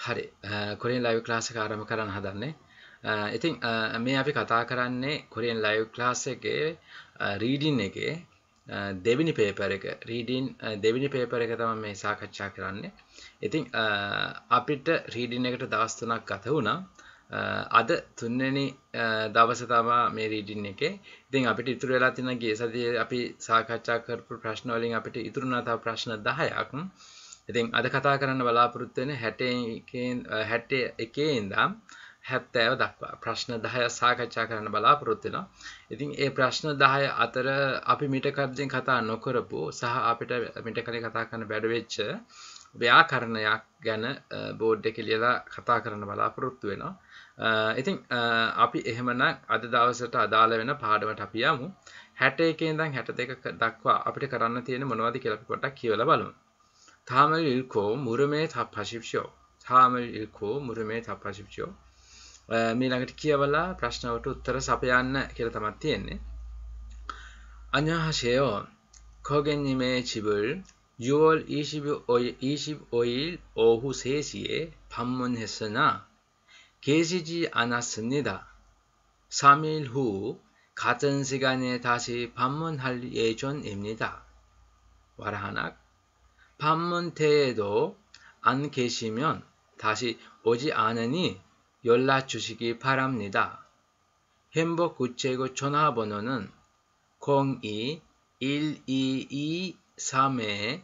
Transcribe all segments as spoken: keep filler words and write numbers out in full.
හරි Korean live class එක ආරම්භ කරන්න හදන්නේ. ඉතින් මේ අපි කතා කරන්නේ කොරියන් ලයිව් ක්ලාස් එකේ රීඩින් එකේ දෙවෙනි පේපර් එක. රීඩින් දෙවෙනි පේපර් එක තමයි මේ සාකච්ඡා කරන්නේ. ඉතින් අපිට රීඩින් එකට දවස් තුනක් ගත වුණා. අද තුන්වෙනි දවසේ තමයි මේ රීඩින් එකේ. ඉතින් අපිට ඉතුරු වෙලා තියෙන ගිය සතියේ අපි සාකච්ඡා කරපු ප්‍රශ්න වලින් අපිට ඉතුරු වුණා තව ප්‍රශ්න දහයක්. ඉතින් අද කතා කරන්න බලාපොරොත්තු වෙන්නේ හැට එකේ ඉඳන් හැත්තෑව දක්වා ප්‍රශ්න දහය සාකච්ඡා කරන්න බලාපොරොත්තු වෙනවා. ඉතින් ඒ ප්‍රශ්න දහය අතර අපි මීට කලින් කතා නොකරපු සහ අපිට මීට කලින් කතා කරන්න බැරි වෙච්ච ව්‍යාකරණයක් ගැන බෝඩ් එකේ ලියලා කතා කරන්න බලාපොරොත්තු වෙනවා. ඉතින් අපි එහෙමනම් අද දවසට අදාළ වෙන පාඩමට අපි යමු. හැට එකේ ඉඳන් හැට දෙක දක්වා අපිට කරන්න තියෙන මොනවද කියලා අපි පොඩ්ඩක් කියවලා බලමු. 다음을 읽고 물음에 답하십시오. 다음을 읽고 물음에 답하십시오. ඊළඟට කියවලා ප්‍රශ්නවලට උත්තර සපයන්න කියලා තමයි තියෙන්නේ. 안녕하세요. 고객님의 집을 유월 이십오일 오후 세 시에 방문했으나 계시지 않았습니다. 삼 일 후 같은 시간에 다시 방문할 예정입니다. 와라하나 방문태에도 안 계시면 다시 오지 않으니 연락 주시기 바랍니다. 행복 구체고 전화번호는 공이 일이이삼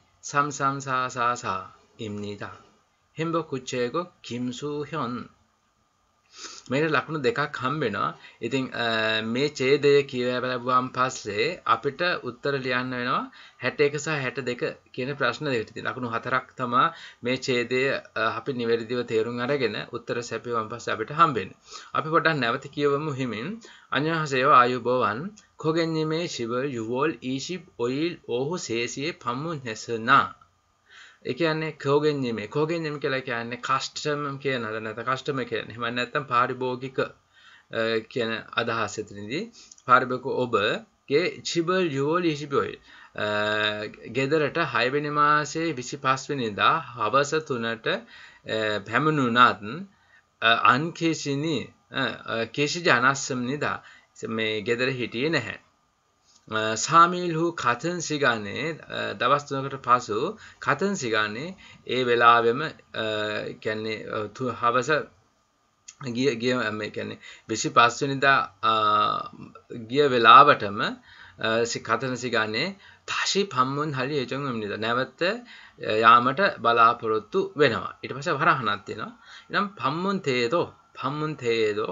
삼삼사사사입니다. 행복 구체고 김수현. මේක ලකුණු දෙකක් හම්බ වෙනවා. ඉතින් මේ ඡේදය කියවලුවාන් පස්සේ අපිට උත්තර ලියන්න වෙනවා හැට එක සහ හැට දෙක කියන ප්‍රශ්න දෙකට. ඉතින් ලකුණු හතරක් තමයි මේ ඡේදය අපි නිවැරදිව තේරුම් අරගෙන උත්තර සැපයුවාන් පස්සේ අපිට හම්බෙන්නේ. අපි පොඩ්ඩක් නැවත කියවමු හිමින්. 안녕하세요. 아유보완. 고객님의 집을 유월 이십오일 오후 세 시에 방문했으나 ඒ කියන්නේ 고객님의 고객님 කියලා කියන්නේ කස්ටමර් කියන අද නැත්නම් කස්ටමර් කියන්නේ. එහෙම නැත්නම් පාරිභෝගික කියන අදහස එතනදී පාරිභෝගික ඔබගේ 집을 유월 이십오일 ගෙදරට හය වෙනි මාසයේ විසිපස් වෙනිදා හවස තුනට පැමිණුණත් අන් 계시니 계시지 않았습니다. මේ ගෙදර හිටියේ නැහැ. 삼 일 후 같은 시간에 දවස් තුනකට පසු 같은 시간에 ඒ වෙලාවෙම කියන්නේ හවස ගිය ගිය මේ කියන්නේ විසිපස් වෙනිදා ගිය වෙලාවටම 같은 시간에 다시 방문할 예정입니다. නැවත යාමට බලාපොරොත්තු වෙනවා. ඊට පස්සේ වරහණක් තියෙනවා. ඊනම් 방문태에도 방문태에도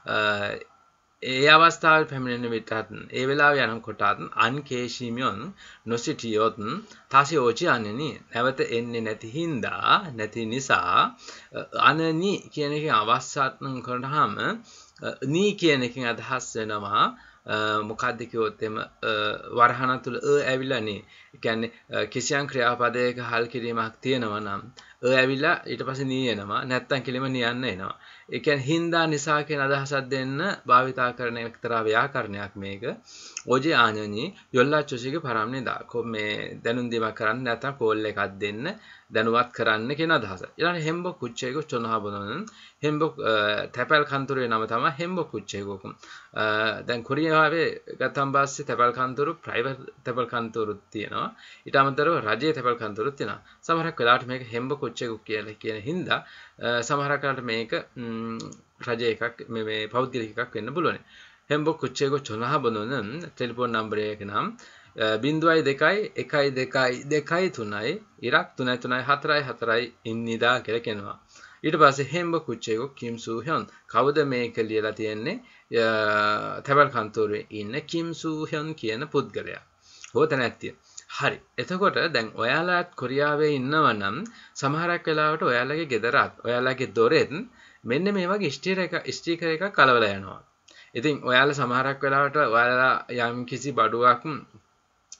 ඒ අවස්ථාවේ පැමිණෙන විටත් ඒ වෙලාවේ යනකොටත් අන් 계시면 නොසිටියොත් 다시 오지 않으니 නැවත එන්නේ නැති හින්දා නැති නිසා අනනි කියන එකෙන් අවස්ථාත්ම කරනහම නී කියන එකෙන් අදහස් වෙනවා මොකක්ද කිව්වොත් එම වරහණ තුල අ ඇවිල්ලා නේ. ඒ කියන්නේ කිසියම් ක්‍රියාපදයක හල් කිරීමක් තියෙනවා නම් අ ඇවිල්ලා ඊට පස්සේ නී එනවා. නැත්තම් කෙලිම නියන්න එනවා. ඒ කියන්නේ හින්දා නිසා කියන අදහසක් දෙන්න භාවිතා කරන එක්තරා ව්‍යාකරණයක් මේක. ඔජේ ආනනි යොල්ලා චොසිගේ පරම්නේදා. කො මේ දැනුම් දීමක් කරන්න නැත්තම් කෝල් එකක් දෙන්න දැනුවත් කරන්න කියන අදහස. ඊළඟ හෙම්බො කුච්චේක චොනහා බොනන හෙම්බො තැපල් කන්තුරේ නම තමයි හෙම්බො කුච්චේක. දැන් කොරියාවේ ගත්තන් පස්සේ තැපල් කන්තුරු ප්‍රයිවට් තැපල් කන්තුරුත් තියෙනවා. ඊට අමතරව රජයේ තැපල් කන්තුරුත් තියෙනවා. සමහරක් වෙලාවට මේක හෙම්බො කුච්චේක කියලා කියන හින්දා සමහරක් වෙලාවට මේක රජ එකක් මේ මේ පෞද්ගලික එකක් වෙන්න පුළුවන්. හෙම්බො කුච්චේක චොනහා බොනන ටෙලිෆෝන් නම්බර් එක නම් බිංදුවයි දෙකයි එකයි දෙකයි දෙකයි තුනයි ඉරක් තුනයි තුනයි හතරයි හතරයි ඉන්නිදා කියලා කියනවා. ඊට පස්සේ හෙම්බ කුච්චේක කිම් සූහ්‍යන් කවුද මේක ලියලා තියෙන්නේ තැපල් කන්තෝරුවේ ඉන්න කිම් සූහ්‍යන් කියන පුද්ගලයා. හොත නැත්තිය. හරි. එතකොට දැන් ඔයාලාත් කොරියාවේ ඉන්නවා නම් සමහරක් වෙලාවට ඔයාලගේ ගෙදරත් ඔයාලගේ දොරෙත් මෙන්න මේ වගේ ස්ටිකර් එක ස්ටිකර් එකක් කලවලා යනවා. ඉතින් ඔයාලා සමහරක් වෙලාවට ඔයාලා යම් කිසි බඩුවක්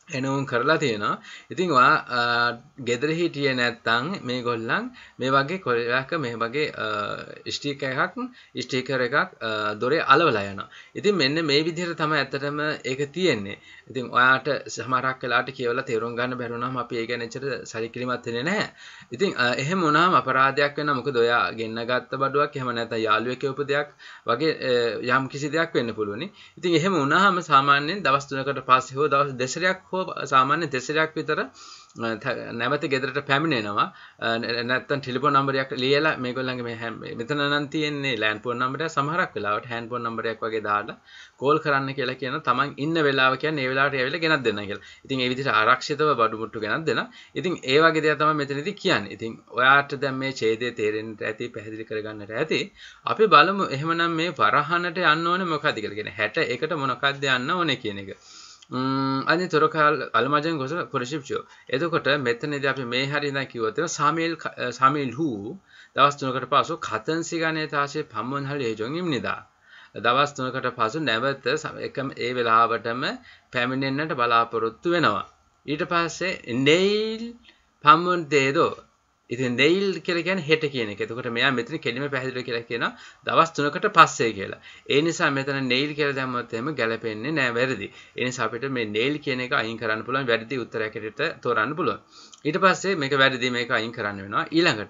එනවුම් කරලා තියෙනවා. ඉතින් ඔයා ගෙදර හිටියේ නැත්නම් මේගොල්ලන් මේ වගේ කොලයක මේ වගේ ස්ටිකර් එකක් ස්ටිකර් එකක් දොරේ අලවලා යනවා. ඉතින් මෙන්න මේ විදිහට තමයි ඇත්තටම ඒක තියෙන්නේ. ඉතින් ඔයාට සමහරක් වෙලාවට කියවලා තේරුම් ගන්න බැරි වුණාම අපි ඒ ගැන එච්චර සැලකිලිමත් වෙන්නේ නැහැ. ඉතින් එහෙම වුණාම අපරාධයක් වෙනවා. මොකද ඔයා ගෙන්න ගත්ත බඩුවක් එහෙම නැත්නම් යාළුවෙක් කියවපු දෙයක් වගේ යම් කිසි දෙයක් වෙන්න පුළුවනි. ඉතින් එහෙම වුණාම සාමාන්‍යයෙන් දවස් තුනකට පස්සේ හෝ දවස් දෙකක් හෝ සාමාන්‍ය දෙසරයක් විතර නැවත ගෙදරට පැමිණෙනවා. නැත්තම් ටෙලිෆෝන් නම්බරයක් ලියලා මේගොල්ලන්ගේ මේ මෙතන නම් තියෙන්නේ ලෑන්ඩ් ෆෝන් නම්බරයක් සමහරක් වෙලාවට හෑන්ඩ් ෆෝන් නම්බරයක් වගේ දාලා කෝල් කරන්න කියලා කියන තමන් ඉන්න වෙලාව කියන්නේ ඒ වෙලාවට ඇවිල්ලා ගෙනත් දෙන්න කියලා. ඉතින් ඒ විදිහට ආරක්ෂිතව බඩු මුට්ටු ගෙනත් දෙන්න. ඉතින් ඒ වගේ දේවල් තමයි මෙතනදී කියන්නේ. ඉතින් ඔයාට දැන් මේ ඡේදය තේරෙන්නට ඇති පැහැදිලි කරගන්නට ඇති. අපි බලමු එහෙමනම් මේ වරහනට යන්න ඕනේ මොකක්ද කියලා. කියන්නේ හැට එකට මොනකක්ද යන්න ඕනේ කියන එක. අනේ තොරකාල් අලමජන් ගොස පොරිශිප්චෝ. එතකොට මෙතනදී අපි මේ හරිය ඉඳන් කිව්වොත් සාමිල් සාමිල් හු දවස් තුනකට පසු කතන්සි ගණේ තාෂේ පම්මන් හල් හේජොන් ඉම්නිදා. දවස් තුනකට පසු නැවත එකම ඒ වෙලාවටම පැමිණෙන්නට බලාපොරොත්තු වෙනවා. ඊට පස්සේ නෙයිල් පම්මන් දේදෝ. ඉතින් නෙයිල් කියලා කියන්නේ හෙට කියන එක. එතකොට මෙයා මෙතන කෙලිම පැහැදිලිව කියලා කියනවා දවස් තුනකට පස්සේ කියලා. ඒ නිසා මෙතන නෙයිල් කියලා දැම්මොත් එහෙම ගැලපෙන්නේ නැහැ වැරදි. ඒ නිසා අපිට මේ නෙයිල් කියන එක අයින් කරන්න පුළුවන් වැරදි උත්තරයක් හැටියට තෝරන්න පුළුවන්. ඊට පස්සේ මේක වැරදි මේක අයින් කරන්න වෙනවා. ඊළඟට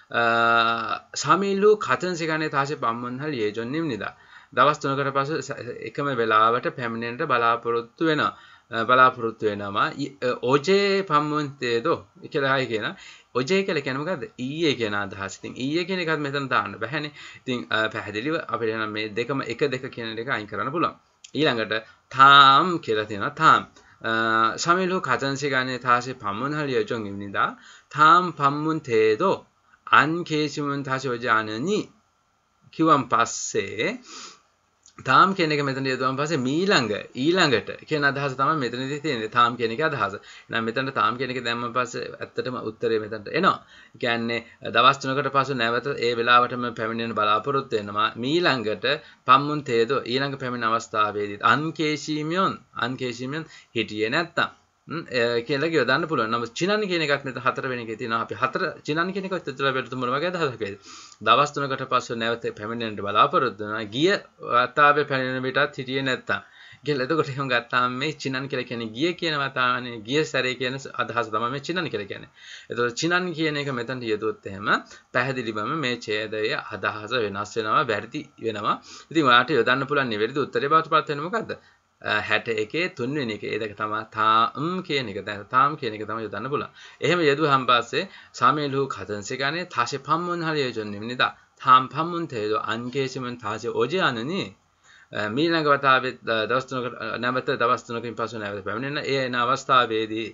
සාමිලු කතන්සි ගණේ තාෂේ පම්මන් හල් යේජොන් නිම්නිදා. දවස් තුනකට පසු එකම වෙලාවට පැමිණෙන්නට බලාපොරොත්තු වෙනවා. බලාපොරොත්තු වෙනවා. ඔජේ පම්මුන්තේදෝ කියලා හයි කියන. ඔජේ කියලා කියන්නේ මොකද්ද? ඊයේ කියන අදහස. ඉතින් ඊයේ කියන එකත් මෙතන දාන්න බෑනේ. ඉතින් පැහැදිලිව අපිට නම් මේ දෙකම එක දෙක කියන එක අයින් කරන්න පුළුවන්. ඊළඟට තාම් කියලා තියෙනවා. තාම් සමිලු කතන්සි ගානේ තාෂේ පම්මුන් හල් යජොන් ඉම්නිදා. තාම් පම්මුන්තේදෝ අන් කේසිමුන් තාෂේ ඔජානනි කිව්වන් පස්සේ තාම් කියන එක මෙතන යදුවන් පස්සේ මීළඟ ඊළඟට කියන අදහස තමයි මෙතනදී තියෙන්නේ. තාම් කියන එකේ අදහස. එහෙනම් මෙතන තාම් කියන එක දැම්මම පස්සේ ඇත්තටම උත්තරේ මෙතනට එනවා. ඒ කියන්නේ දවස් තුනකට පසු නැවත ඒ වෙලාවටම පැමිණෙන බලාපොරොත්තු වෙනවා. මීළඟට පම්මුන් තේදෝ ඊළඟ පැමිණ අවස්ථාවේදී අන්කේෂීමියොන් අන්කේෂීමියොන් හිටියේ නැත්තම් කියලා යොදන්න පුළුවන්. නමුත් චිනන් කියන එකත් මෙතන හතර වෙන එකේ තියෙනවා. අපි හතර චිනන් කියන එකත් උත්තර බෙරතු මොන වගේ අදහසක් වේද? දවස් තුනකට පස්සෙ නැවත පැමිණෙන්න බලාපොරොත්තු වෙනවා. ගිය වතාවේ පැමිණෙන විටත් හිටියේ නැත්තම්. කියලා එතකොට එහෙම ගත්තාම මේ චිනන් කියලා කියන්නේ ගිය කියන වතාවනේ ගිය සැරේ කියන අදහස තමයි මේ චිනන් කියලා කියන්නේ. එතකොට චිනන් කියන එක මෙතනට යෙදුවොත් එහෙම පැහැදිලිවම මේ ඡේදයේ අදහස වෙනස් වෙනවා, වැරදි වෙනවා. ඉතින් ඔයාලට යොදන්න පුළුවන් නිවැරදි උත්තරේ බවට පත් වෙන්නේ මොකද්ද? හැට එකේ තුන්වෙනි එක. ඒ දෙක තමයි තාම් කියන එක. දැන් තාම් කියන එක තමයි යොදන්න පුළුවන්. එහෙම යෙදුවහම පස්සේ සාමේලු කතන්සි ගානේ තාෂේ පම්මුන් හරිය යොන්නේ තාම් පම්මුන් තේදෝ අන්කේසිමන් තාෂේ ඔජේ අනනි මීළඟ වතාවේ දවස් තුනක නැවත දවස් තුනකින් පසු නැවත පැමිණෙන ඒ එන අවස්ථාවේදී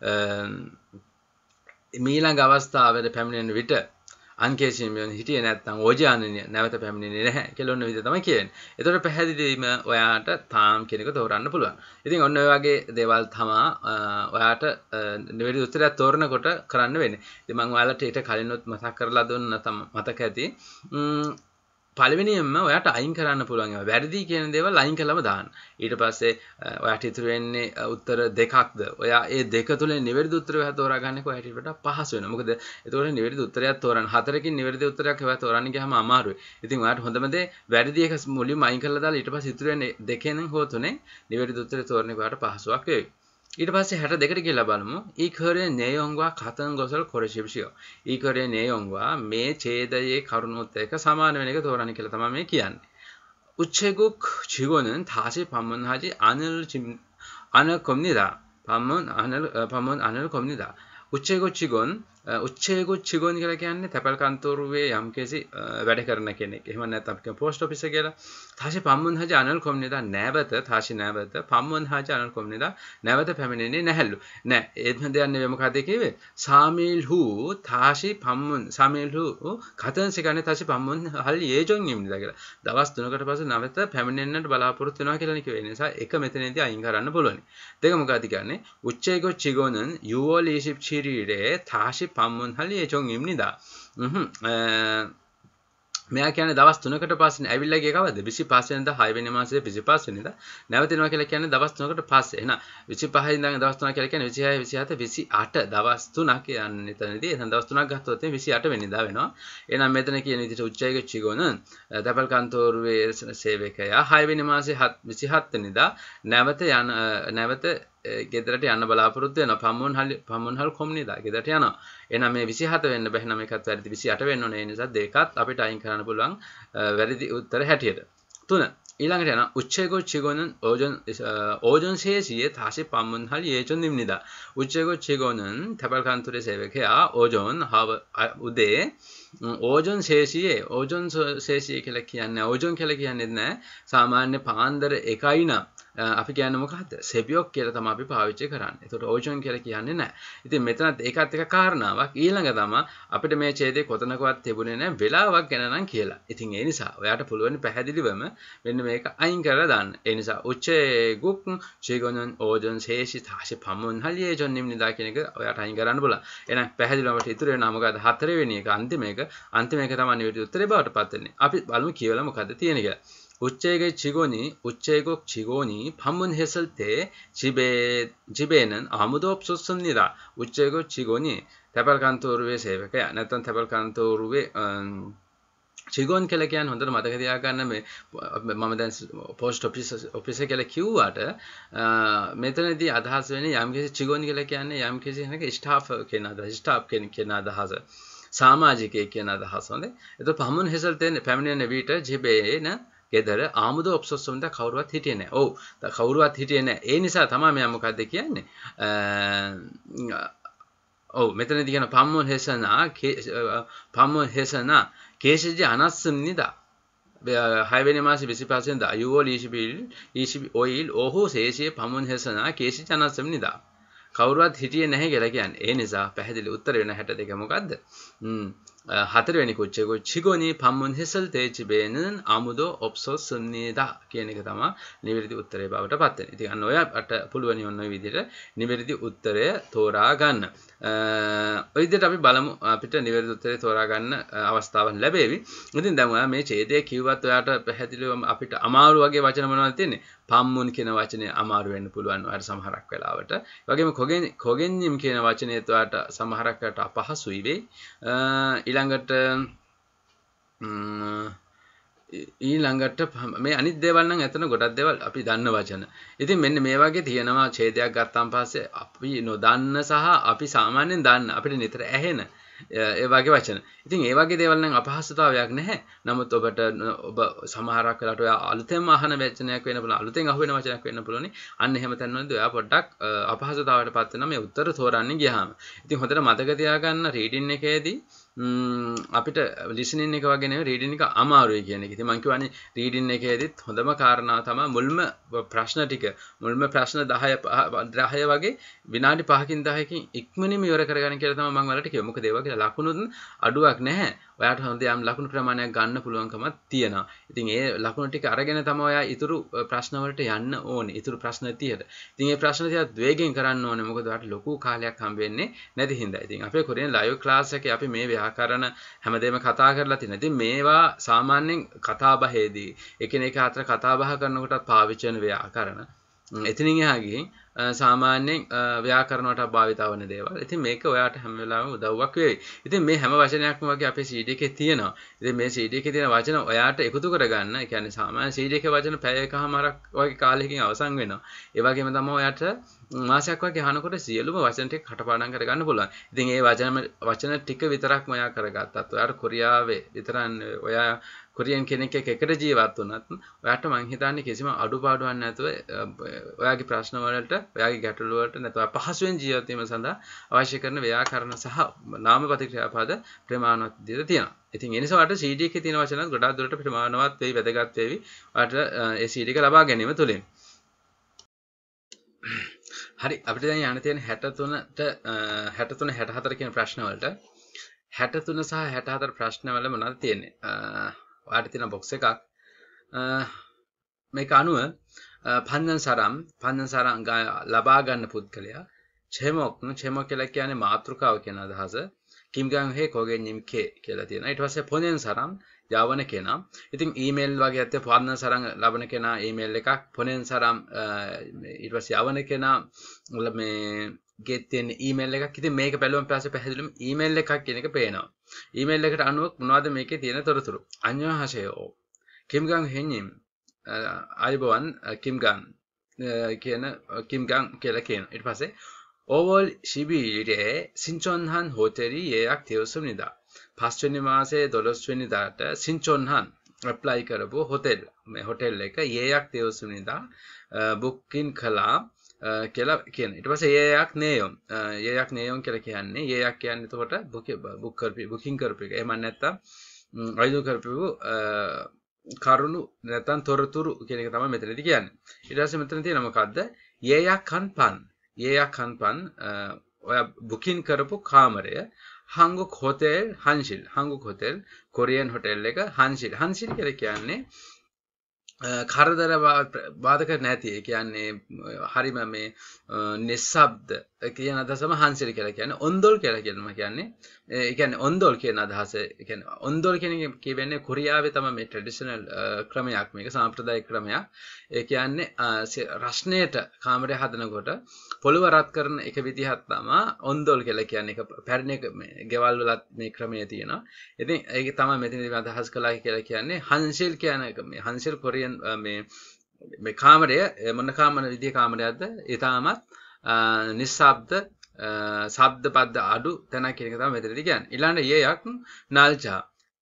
මීළඟ අවස්ථාවේදී පැමිණෙන විට අන්කේෂීමියන් හිටියේ නැත්නම් ඕජානනිය නැවත පැමිණෙන්නේ නැහැ කියලා ඔන්න විදිහ තමයි කියන්නේ. ඒතකොට පැහැදිලිවම ඔයාට තාම් කියන එක තෝරන්න පුළුවන්. ඉතින් ඔන්න ඔය වගේ දේවල් තමයි ඔයාට නිවැරදි උත්තරයක් තෝරනකොට කරන්න වෙන්නේ. ඉතින් මම ඔයාලට ඊට කලිනුත් මතක් කරලා දුන්න මතක ඇති. පළවෙනියෙන්ම ඔයාට අයින් කරන්න පුළුවන් ඒවා වැරදි කියන දේවල් අයින් කළාම දාන්න. ඊට පස්සේ ඔයාට ඉතුරු වෙන්නේ උත්තර දෙකක්ද. ඔයා ඒ දෙක තුලින් නිවැරදි උත්තරය තෝරා ගන්න එක ඔයාට වඩා පහසු වෙනවා. මොකද එතකොට නිවැරදි උත්තරයක් තෝරන්න හතරකින් නිවැරදි උත්තරයක් ඔයා තෝරන්න ගියාම අමාරුයි. ඉතින් ඔයාට හොඳම දේ වැරදි එක මුලින්ම අයින් කරලා දාලා ඊට පස්සේ ඉතුරු වෙන්නේ දෙකෙන් හෝ තුනෙන් නිවැරදි උත්තරය තෝරන එක ඔයාට පහසුවක් වෙයි. ඊට පස්සේ හැට දෙකට කියලා බලමු. ඊකරේ නේයොන්වා කතන් ගොසල් කොරශිප්ෂියෝ. ඊකරේ නේයොන්වා මේ ඡේදයේ කරුණොත් එක සමාන වෙන එක තෝරන්න කියලා තමයි මේ කියන්නේ. 우체국 직원은 다시 방문하지 않을 않을 겁니다. 방문 않을 방문 않을 겁니다. 우체국 직원 උච්චේගු චිගොන් කියලා කියන්නේ තැපැල් කන්තෝරුවේ යම්කිසි වැඩ කරන කෙනෙක්. එහෙම නැත්නම් අපි කියමු පෝස්ට් ඔෆිස් එක කියලා. තාෂි පම්මුන් හජ අනල් කොම්නිදා නැවත තාෂි නැවත පම්මුන් හජ අනල් කොම්නිදා නැවත පැමිණෙන්නේ නැහැලු. නෑ එහෙම දෙයක් නෙවෙයි මොකද කිව්වේ? සාමිල් හු තාෂි පම්මුන් සාමිල් හු කතන් සිකන්නේ තාෂි පම්මුන් හල් යේජොන් නිම්නිදා කියලා. දවස් තුනකට පස්සේ නැවත පැමිණෙන්නට බලාපොරොත්තු වෙනවා කියලා කිව්වේ. ඒ නිසා එක මෙතනදී අයින් කරන්න පුළුවන්. දෙක මොකද කියන්නේ? උච්චේගු චිගො는 유월 이십칠일에 다시 방문할 예정입니다. මෙයා කියන්නේ දවස් තුනකට පස්සේ ඇවිල්ලා ගියේ කවද්ද විසිපහ වෙනිදා හය වෙනි මාසයේ විසිපහ වෙනිදා නැවතිනවා කියලා කියන්නේ දවස් තුනකට පස්සේ එහෙනම් විසිපහ ඉඳන් දවස් තුනක් කියලා කියන්නේ විසිහය විසිහත විසිඅට දවස් තුනක් යන්නේ එතනදී එහෙනම් දවස් තුනක් ගත්තොත් එතන විසිඅට වෙනිදා වෙනවා එහෙනම් මෙතන කියන විදිහට උච්චයික චිගොන තැපැල් කන්තෝරුවේ සේවකයා හය වෙනි මාසයේ විසිහත් වෙනිදා නැවත යන නැවත ගෙදරට යන්න බලාපොරොත්තු වෙනවා පම්මුන්හල් පම්මුන්හල් කොම්නිදා ගෙදරට යනවා එහෙනම් මේ විසිහත වෙන්න බැහැ නම් එකත් වැරදි විසිඅට වෙන්න ඕනේ ඒ නිසා දෙකත් අපිට අයින් කරන්න පුළුවන් වැරදි උත්තර හැටියට තුන ඊළඟට යන උච්චේගෝ චිගෝනන් ඕජන් ඕජන් ශේෂියේ තාෂි පම්මුන්හල් යේචොන් නිම්නිදා උච්චේගෝ චිගෝනන් තැපැල් කන්තෝරේ සේවකයා ඕජොන් හව උදේ ඕජොන් ශේෂියේ ඕජොන් ශේෂිය කියලා කියන්නේ ඕජොන් කියලා කියන්නේ නැහැ සාමාන්‍ය පාන්දර එකයි නම් අපි කියන්නේ මොකක්ද සෙබියොක් කියලා තමයි අපි පාවිච්චි කරන්නේ. ඒකට ඕජොන් කියලා කියන්නේ නැහැ. ඉතින් මෙතනත් ඒකත් එක කාරණාවක්. ඊළඟ තමයි අපිට මේ ඡේදයේ කොතනකවත් තිබුණේ නැහැ වෙලාවක් ගැන නම් කියලා. ඉතින් ඒ නිසා ඔයාට පුළුවන් පැහැදිලිවම මෙන්න මේක අයින් කරලා දාන්න. ඒ නිසා උච්චේ ගුක් චිගොනන් ඕජොන් ශේෂි තාෂි පම්මුන් හලියේ ජොන් නිම්නිදා කියන එක ඔයාට අයින් කරන්න බලන්න. එහෙනම් පැහැදිලිවම අපිට ඉතුරු වෙනවා මොකද හතරවෙනි එක අන්තිම එක අන්තිම එක තමයි නිවැරදි උත්තරේ බවට පත් වෙන්නේ. අපි බලමු කියලා මොකද්ද තියෙන්නේ කියලා. 우체의 직원이 우체국 직원이 방문했을 때 집에 집에는 아무도 없었습니다. 우체국 직원이 තැපැල් කන්තෝරුවේ සේවකයා නැත්නම් තැපැල් කන්තෝරුවේ 직원 කියලා කියන්නේ හොඳට මතක තියාගන්න මේ මම දැන් පෝස්ට් ඔෆිස් ඔෆිස් එක කියලා කිව්වට මෙතනදී අදහස් වෙන්නේ යම්කිසි 직원 කියලා කියන්නේ යම්කිසි කෙනෙක් ස්ටාෆ් කියන අදහස ස්ටාෆ් කෙනෙක් කියන අදහස සමාජිකයෙක් කියන අදහස හොඳේ එතකොට පහමුන් හෙසල් තෙන් පැමිණෙන විට ජිබේන ගෙදර ආමුද ඔප්සොස්සොන්ද කවුරුවත් හිටියේ නැහැ. ඔව්. කවුරුවත් හිටියේ නැහැ. ඒ නිසා තමයි මෙයා මොකද්ද කියන්නේ? ඔව් මෙතනදී කියන පම්මුන් හෙසනා පම්මුන් හෙසනා කේෂජි අනස්සම්නිදා. හය වෙනි මාසේ විසිපහ වෙනිදා යුවෝල් ඊෂිබිල් ඊෂිබි ඔයිල් ඕහෝ සේෂියේ පම්මුන් හෙසනා කේෂජි අනස්සම්නිදා. කවුරුවත් හිටියේ නැහැ කියලා කියන්නේ. ඒ නිසා පැහැදිලි උත්තර වෙන හැට දෙක මොකද්ද? ම් හතරවෙනි කුච්චේක චිගොනි පම්මුන් හෙසල් තේ ජිබේනන් 아무도 없었습니다 කියන එක තමයි නිවැරදි උත්තරේ බවට පත් වෙන්නේ. ඉතින් අන්න ඔයාට පුළුවන් ඔන්න ඔය විදිහට නිවැරදි උත්තරය තෝරා ගන්න. ඔය විදිහට අපි බලමු අපිට නිවැරදි උත්තරේ තෝරා ගන්න අවස්ථාවක් ලැබෙවි. ඉතින් දැන් ඔයා මේ ඡේදය කිව්වත් ඔයාට පැහැදිලිවම අපිට අමාරු වගේ වචන මොනවද තියෙන්නේ? පම්මුන් කියන වචනේ අමාරු වෙන්න පුළුවන් ඔයාට සමහරක් වෙලාවට. ඒ වගේම කොගෙන් කොගෙන්නිම් කියන වචනේත් ඔයාට සමහරක් වෙලාවට අපහසුයි වෙයි. ඊළඟට ඊළඟට මේ අනිත් දේවල් නම් එතන ගොඩක් දේවල් අපි දන්න වචන. ඉතින් මෙන්න මේ වගේ තියෙනවා ඡේදයක් ගත්තාන් පස්සේ අපි නොදන්න සහ අපි සාමාන්‍යයෙන් දන්න අපිට නිතර ඇහෙන ඒ වගේ වචන. ඉතින් ඒ වගේ දේවල් නම් අපහසුතාවයක් නැහැ. නමුත් ඔබට ඔබ සමහරක් වෙලාවට ඔයා අලුතෙන්ම අහන වචනයක් වෙන්න පුළුවන්. අලුතෙන් අහුවෙන වචනයක් වෙන්න පුළුවන්. අන්න එහෙම තැන්වලදී ඔයා පොඩ්ඩක් අපහසුතාවයට පත් වෙනවා මේ උත්තර තෝරන්න ගියාම. ඉතින් හොඳට මතක තියාගන්න රීඩින් එකේදී අපිට ලිසනින් එක වගේ නෙවෙයි රීඩින් එක අමාරුයි කියන එක. ඉතින් මම කියවනේ රීඩින් එකේදීත් හොඳම කාරණාව තමයි මුල්ම ප්‍රශ්න ටික මුල්ම ප්‍රශ්න දහය දහය වගේ විනාඩි පහකින් දහයකින් ඉක්මනින්ම ඉවර කරගන්න කියලා තමයි මම ඔයාලට කිව්වේ. මොකද ඒ වගේ ලකුණුත් අඩුවක් නැහැ. ඔයාට හොඳ යම් ලකුණු ප්‍රමාණයක් ගන්න පුළුවන්කමක් තියෙනවා. ඉතින් ඒ ලකුණු ටික අරගෙන තමයි ඔයා ඊතුරු ප්‍රශ්න වලට යන්න ඕනේ. ඊතුරු ප්‍රශ්න තියද. ඉතින් මේ ප්‍රශ්න ටික ද්වේගයෙන් කරන්න ඕනේ. මොකද ඔයාට ලොකු කාලයක් හම්බ වෙන්නේ නැති හින්දා. ඉතින් අපේ කොරියන් ලයිව් ක්ලාස් එකේ අපි මේ ව්‍යාකරණ හැමදේම කතා කරලා තියෙනවා. ඉතින් මේවා සාමාන්‍යයෙන් කතා බහේදී එකිනෙක අතර කතා බහ කරනකොට පාවිච්චි වෙන ව්‍යාකරණ. එතනින් එහා ගිහින් සාමාන්‍යයෙන් ව්‍යාකරණ වලට භාවිත වන දේවල්. ඉතින් මේක ඔයාට හැම වෙලාවෙම උදව්වක් වෙයි. ඉතින් මේ හැම වචනයක්ම වගේ අපේ සී ඩී එකේ තියෙනවා. ඉතින් මේ සී ඩී එකේ තියෙන වචන ඔයාට එකතු කරගන්න. ඒ කියන්නේ සාමාන්‍ය සී ඩී එකේ වචන පැය එකමාරක් වගේ කාලයකින් අවසන් වෙනවා. ඒ වගේම තමයි ඔයාට මාසයක් වගේ අහනකොට සියලුම වචන ටික කටපාඩම් කරගන්න පුළුවන්. ඉතින් මේ වචන වචන ටික විතරක්ම ඔයා කරගත්තත් ඔයාට කොරියාවේ විතරක් ඔයා කොරියන් කෙනෙක් එක්ක එකට ජීවත් වුණත් ඔයාට මං හිතන්නේ කිසිම අඩුපාඩුවක් නැතුව ඔයාගේ ප්‍රශ්න වලට ඔයාගේ ගැටලු වලට නැත්නම් පහසුවෙන් ජීවත් වීම සඳහා අවශ්‍ය කරන ව්‍යාකරණ සහ නාමපද ක්‍රියාපද ප්‍රමාණවත් විදිහට තියෙනවා. ඉතින් ඒ නිසා ඔයාලට සී ඩී එකේ තියෙන වචනත් ගොඩාක් දුරට ප්‍රමාණවත් වෙයි වැදගත් වෙවි. ඔයාලට ඒ සී ඩී එක ලබා ගැනීම තුලින්. හරි අපිට දැන් යන්න තියෙන හැටතුනට හැටතුන හැටහතර කියන ප්‍රශ්න වලට හැටතුන සහ හැටහතර ප්‍රශ්න වල මොනවද තියෙන්නේ? ඔයාලට තියෙන බොක්ස් එකක් මේක අනුව පන්දන් සරම් පන්දන් සරම් ලබා ගන්න පුද්ගලයා ඡෙමොක් ඡෙමොක් කියලා කියන්නේ මාතෘකාව කියන අදහස කිම්ගන් හේ කෝගෙන් නිම් කේ කියලා තියෙනවා. ඊට පස්සේ පොනෙන් සරම් යවන කෙනා. ඉතින් ඊමේල් වගේ ඇත්තේ පොන්න සරම් ලබන කෙනා ඊමේල් එකක් පොනෙන් සරම් ඊට පස්සේ යවන කෙනා මේ ගෙත් තියෙන ඊමේල් එකක්. ඉතින් මේක බැලුවම පස්සේ පැහැදිලිවම ඊමේල් එකක් කියන එක පේනවා. ඊමේල් එකට අනුව මොනවද මේකේ තියෙන තොරතුරු? අඤ්ඤාහසයෝ කිම්ගන් හෙන්නිම් අයිබෝවන් කිම්ගන් කියන කිම්ගන් කියලා කියනවා. ඊට පස්සේ 오월 십이일에 신촌한 호텔이 예약 되었습니다. පස්වෙනි මාසේ දොළොස් වෙනිදාට 신촌한 apply කරපු hotel මේ hotel එක 예약 되었습니다. booking කළා කියලා කියන. ඊට පස්සේ 예약 내용 예약 내용 කියලා කියන්නේ 예약 කියන්නේ එතකොට book book කරපු booking කරපු එක. එහෙම නැත්නම් අයිඩෝ කරපු කරුණු නැත්නම් තොරතුරු කියන එක තමයි මෙතනදී කියන්නේ. ඊට පස්සේ මෙතන තියෙන මොකද්ද? 예약한 반 예약한 반 ඔය බුකින් කරපු කාමරය 한국 호텔 한실 한국 호텔 코리안 호텔 එක 한실 한실 කියලා කියන්නේ කරදර බාධක නැති ඒ කියන්නේ හරිම මේ නිස්සබ්ද කියන අදහසම 한실 කියලා කියන්නේ ඔන්දොල් කියලා කියනවා කියන්නේ ඒ කියන්නේ ඔන්දොල් කියන අදහස ඒ කියන්නේ ඔන්දොල් කියන එක කියවෙන්නේ කොරියාවේ තමයි මේ ට්‍රැඩිෂනල් ක්‍රමයක් මේක සාම්ප්‍රදායික ක්‍රමයක් ඒ කියන්නේ රස්නේට කාමරය හදනකොට පොළව රත් කරන එක විදිහක් තමයි ඔන්දොල් කියලා කියන්නේ ඒක පැරණි මේ ගෙවල් වලත් මේ ක්‍රමය තියෙනවා ඉතින් ඒක තමයි මෙතනදී අදහස් කළා කියලා කියන්නේ 한실 කියන එක මේ 한실 කොරියන් මේ මේ කාමරය මොන කාමර විදිහේ කාමරයක්ද ඒ තාමත් නිස්සබ්ද ශබ්ද පද්ද අඩු තැනක් කියන එක තමයි මෙතනදී කියන්නේ. ඊළඟට 예약 날짜.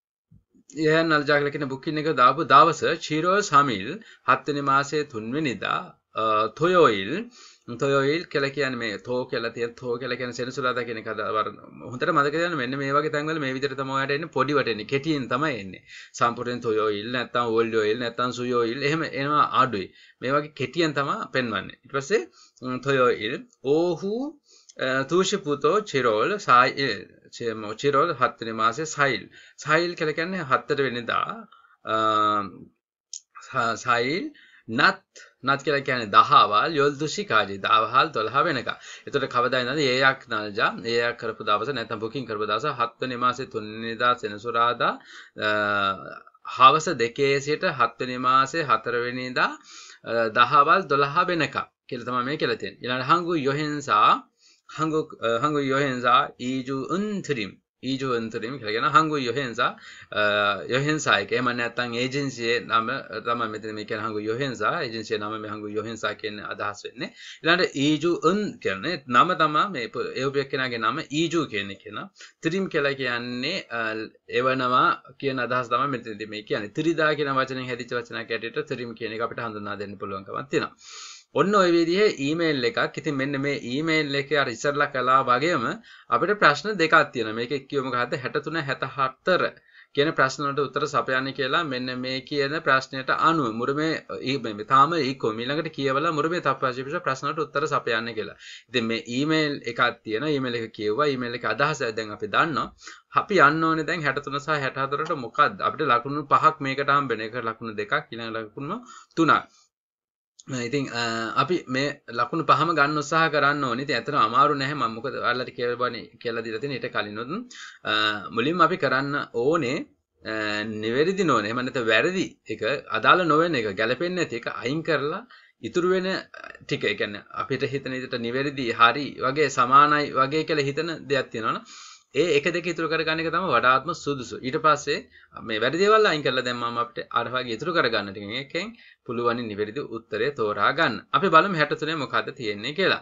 예약 날짜 කියලා කියන බුකින් එක දාපු දවස චීරෝ සමිල් හත් වෙනි මාසයේ තුන් වෙනිදා 토요일 토요일 කියලා කියන්නේ මේ තෝ කියලා තියෙන තෝ කියලා කියන්නේ සෙනසුරාදා කියන එක හොඳට මතක තියාගන්න මෙන්න මේ වගේ තැන්වල මේ විදිහට තමයි ඔයාලට එන්නේ පොඩි වට එන්නේ කෙටියෙන් තමයි එන්නේ සම්පූර්ණ 토요일 නැත්නම් 올요일 නැත්නම් 수요일 එහෙම එනවා අඩුයි මේ වගේ කෙටියෙන් තමයි පෙන්වන්නේ ඊට පස්සේ 토요일 오후 투시부터 칠월 사일 칠월 හත් වෙනි මාසේ 사일 사일 කියලා කියන්නේ හතර වෙනිදා 사일 නත් නත් කියලා කියන්නේ දහවල් 열두 시까지 දහවල් දොළහ වෙනකම්. එතකොට කවදා ඉඳන්ද 예약 날짜 예약 කරපු දවස නැත්නම් බුකින් කරපු දවස හත් වෙනි මාසේ තුන් වෙනිදා සෙනසුරාදා හවස දෙකේ සිට හත් වෙනි මාසේ හතර වෙනිදා දහවල් දොළහ වෙනකම් කියලා තමයි මේ කියලා තියෙන්නේ. ඊළඟ 한국 여행사 한국 한국 여행사 이주은트림 이주은트림 කියලා කියන 한국 여행사 여행사 එක එහෙම නැත්නම් ඒජන්සියේ නම තමයි මෙතන මේ කියන 한국 여행사 ඒජන්සියේ නම මේ 한국 여행사 කියන අදහස් වෙන්නේ ඊළඟට 이주은 කියන්නේ නම තමයි මේ ඒවපියක් කෙනාගේ නම 이주 කියන කෙනා ත්‍රිම් කියලා කියන්නේ එවනවා කියන අදහස් තමයි මෙතනදී මේ කියන්නේ ත්‍රිදා කියන වචනෙන් හැදිච්ච වචනයක් ඇටියට ත්‍රිම් කියන එක අපිට හඳුනා දෙන්න පුළුවන්කමක් තියෙනවා ඔන්න ඔය විදිහේ ඊමේල් එකක්. ඉතින් මෙන්න මේ ඊමේල් එකේ අර ඉස්සරලා කළා වගේම අපිට ප්‍රශ්න දෙකක් තියෙනවා. මේකේ කියමු මොකක්ද හැටතුන හැටහතර කියන ප්‍රශ්න වලට උත්තර සපයන්නේ කියලා මෙන්න මේ කියන ප්‍රශ්නයට අනුව මුරුමේ මේ තාම ඉක්කො ඊළඟට කියවලා මුරුමේ තප්පාශිපිෂ ප්‍රශ්න වලට උත්තර සපයන්නේ කියලා. ඉතින් මේ ඊමේල් එකක් තියෙනවා. ඊමේල් එක කියවුවා. ඊමේල් එකේ අදහස දැන් අපි දන්නවා. අපි යන්න ඕනේ දැන් හැටතුන සහ හැටහතරට මොකක්ද? අපිට ලකුණු පහක් මේකට හම්බෙන එක ලකුණු දෙකක් ඊළඟ ලකුණු තුනක්. ඉතින් අපි මේ ලකුණු පහම ගන්න උත්සාහ කරන්න ඕනේ. ඉතින් ඇත්තටම අමාරු නැහැ. මම මොකද ඔයාලට කියවන්නේ කියලා දීලා තියෙන ඊට කලිනුත් මුලින්ම අපි කරන්න ඕනේ නිවැරදි නොවන එහෙම නැත්නම් වැරදි එක අදාළ නොවන එක ගැලපෙන්නේ නැති එක අයින් කරලා ඉතුරු වෙන ටික ඒ කියන්නේ අපිට හිතන විදිහට නිවැරදි හරි වගේ සමානයි වගේ කියලා හිතන දෙයක් තියෙනවනේ ඒ එක දෙක ඉතුරු කරගන්න එක තමයි වඩාත්ම සුදුසු. ඊට පස්සේ මේ වැරදි දේවල් අයින් කරලා දැන් මම අපිට අර වගේ ඉතුරු කරගන්න ටිකෙන් එකෙන් පුළුවන් නිවැරදි උත්තරය තෝරා ගන්න. අපි බලමු හැටතුනේ මොකද්ද තියෙන්නේ කියලා.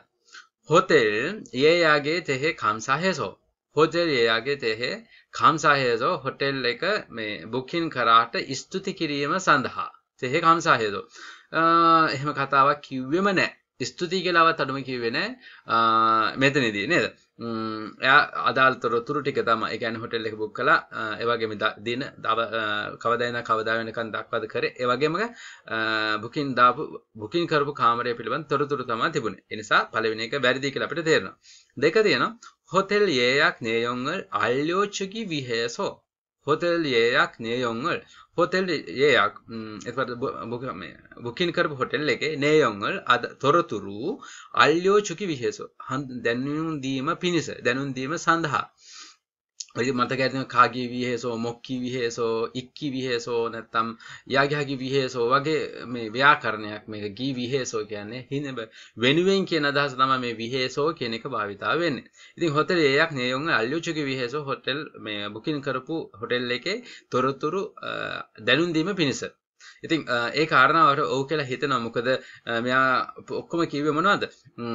호텔 예약에 대해 감사해서 호텔 예약에 대해 감사해서 호텔 එක මේ බුකින් කරාට ස්තුති කිරීම සඳහා 대해 감사해서 එහෙම කතාවක් කිව්වෙම නැහැ. ස්තුති කියලාවත් අඩුම කිව්වේ නැහැ මෙතනදී නේද? එයා අදාළ තොරතුරු ටික තමයි. ඒ කියන්නේ හොටෙල් එක බුක් කළා. ඒ වගේම දින කවදා ඉඳන් කවදා වෙනකන් දක්වාද කරේ. ඒ වගේම බුකින් දාපු බුකින් කරපු කාමරය පිළිබඳ තොරතුරු තමයි තිබුණේ. ඒ නිසා පළවෙනි එක වැරදි කියලා අපිට තේරෙනවා. දෙක තියෙනවා. 호텔 예약 내용을 알려주기 위해서 호텔 예약 내용을 호텔 예약 එතකොට බුකින් කරපු හොටෙල් එකේ 내용을 තොරතුරු 알려주기 위해서 දැනුම් දීම පිණිස දැනුම් දීම සඳහා ඉතින් මතක ඇතින කාගේ විහෙසෝ මොක්කි විහෙසෝ ඉක්කි විහෙසෝ නැත්තම් යාගහගේ විහෙසෝ වගේ මේ ව්‍යාකරණයක් මේක ගී විහෙසෝ කියන්නේ හිනබ වෙනුවෙන් කියන අදහස තමයි මේ විහෙසෝ කියන එක භාවිතා වෙන්නේ. ඉතින් හොටෙල් එකක් නේ අල්යුචුගේ විහෙසෝ හොටෙල් මේ බුකින් කරපු හොටෙල් එකේ තොරතුරු දැනුම් දීම පිණිස. ඉතින් ඒ කාරණාවට ඔව් කියලා හිතනවා. මොකද මෙයා ඔක්කොම කිව්වේ මොනවද?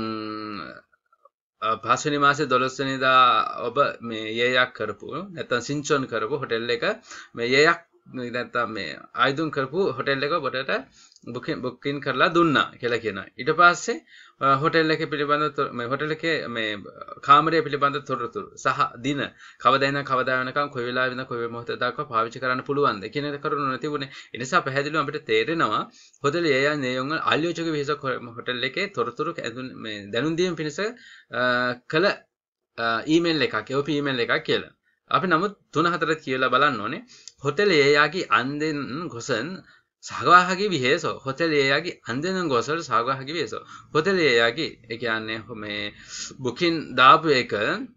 පස්වෙනි මාසේ දොළොස් වෙනිදා ඔබ මේ යේයක් කරපු නැත්නම් සින්චොන් කරපු හොටෙල් එක මේ යේයක් නැත්නම් මේ ආයුධම් කරපු හොටෙල් එක ඔබට බුකින් බුකින් කරලා දුන්නා කියලා කියනවා. ඊට පස්සේ හොටෙල් එකේ පිළිබඳ මේ හොටෙල් එකේ මේ කාමරය පිළිබඳ තොරතුරු සහ දින කවදා ඉඳන් කවදා වෙනකම් කොයි වෙලාවෙ ඉඳන් කොයි මොහොත දක්වා පාවිච්චි කරන්න පුළුවන්ද කියන එක කරුණු නැතිුනේ. ඒ නිසා පැහැදිලිව අපිට තේරෙනවා හොටෙල් යේයා නේයොන් අල්යෝචක විහිස හොටෙල් එකේ තොරතුරු මේ දැනුම් දීම පිණිස කළ ඊමේල් එකක් ඔප ඊමේල් එකක් කියලා. අපි නමුත් තුන හතර කියලා බලන්න ඕනේ. හොටෙල් යේයාගේ අන්දෙන් ගොසන් සාගවාහගේ විහෙසෝ හොටෙල් යේයාගේ අන්දෙන් ගොසල් සාගවාහගේ විහෙසෝ හොටෙල් යේයාගේ ඒ කියන්නේ මේ බුකින් දාපු එක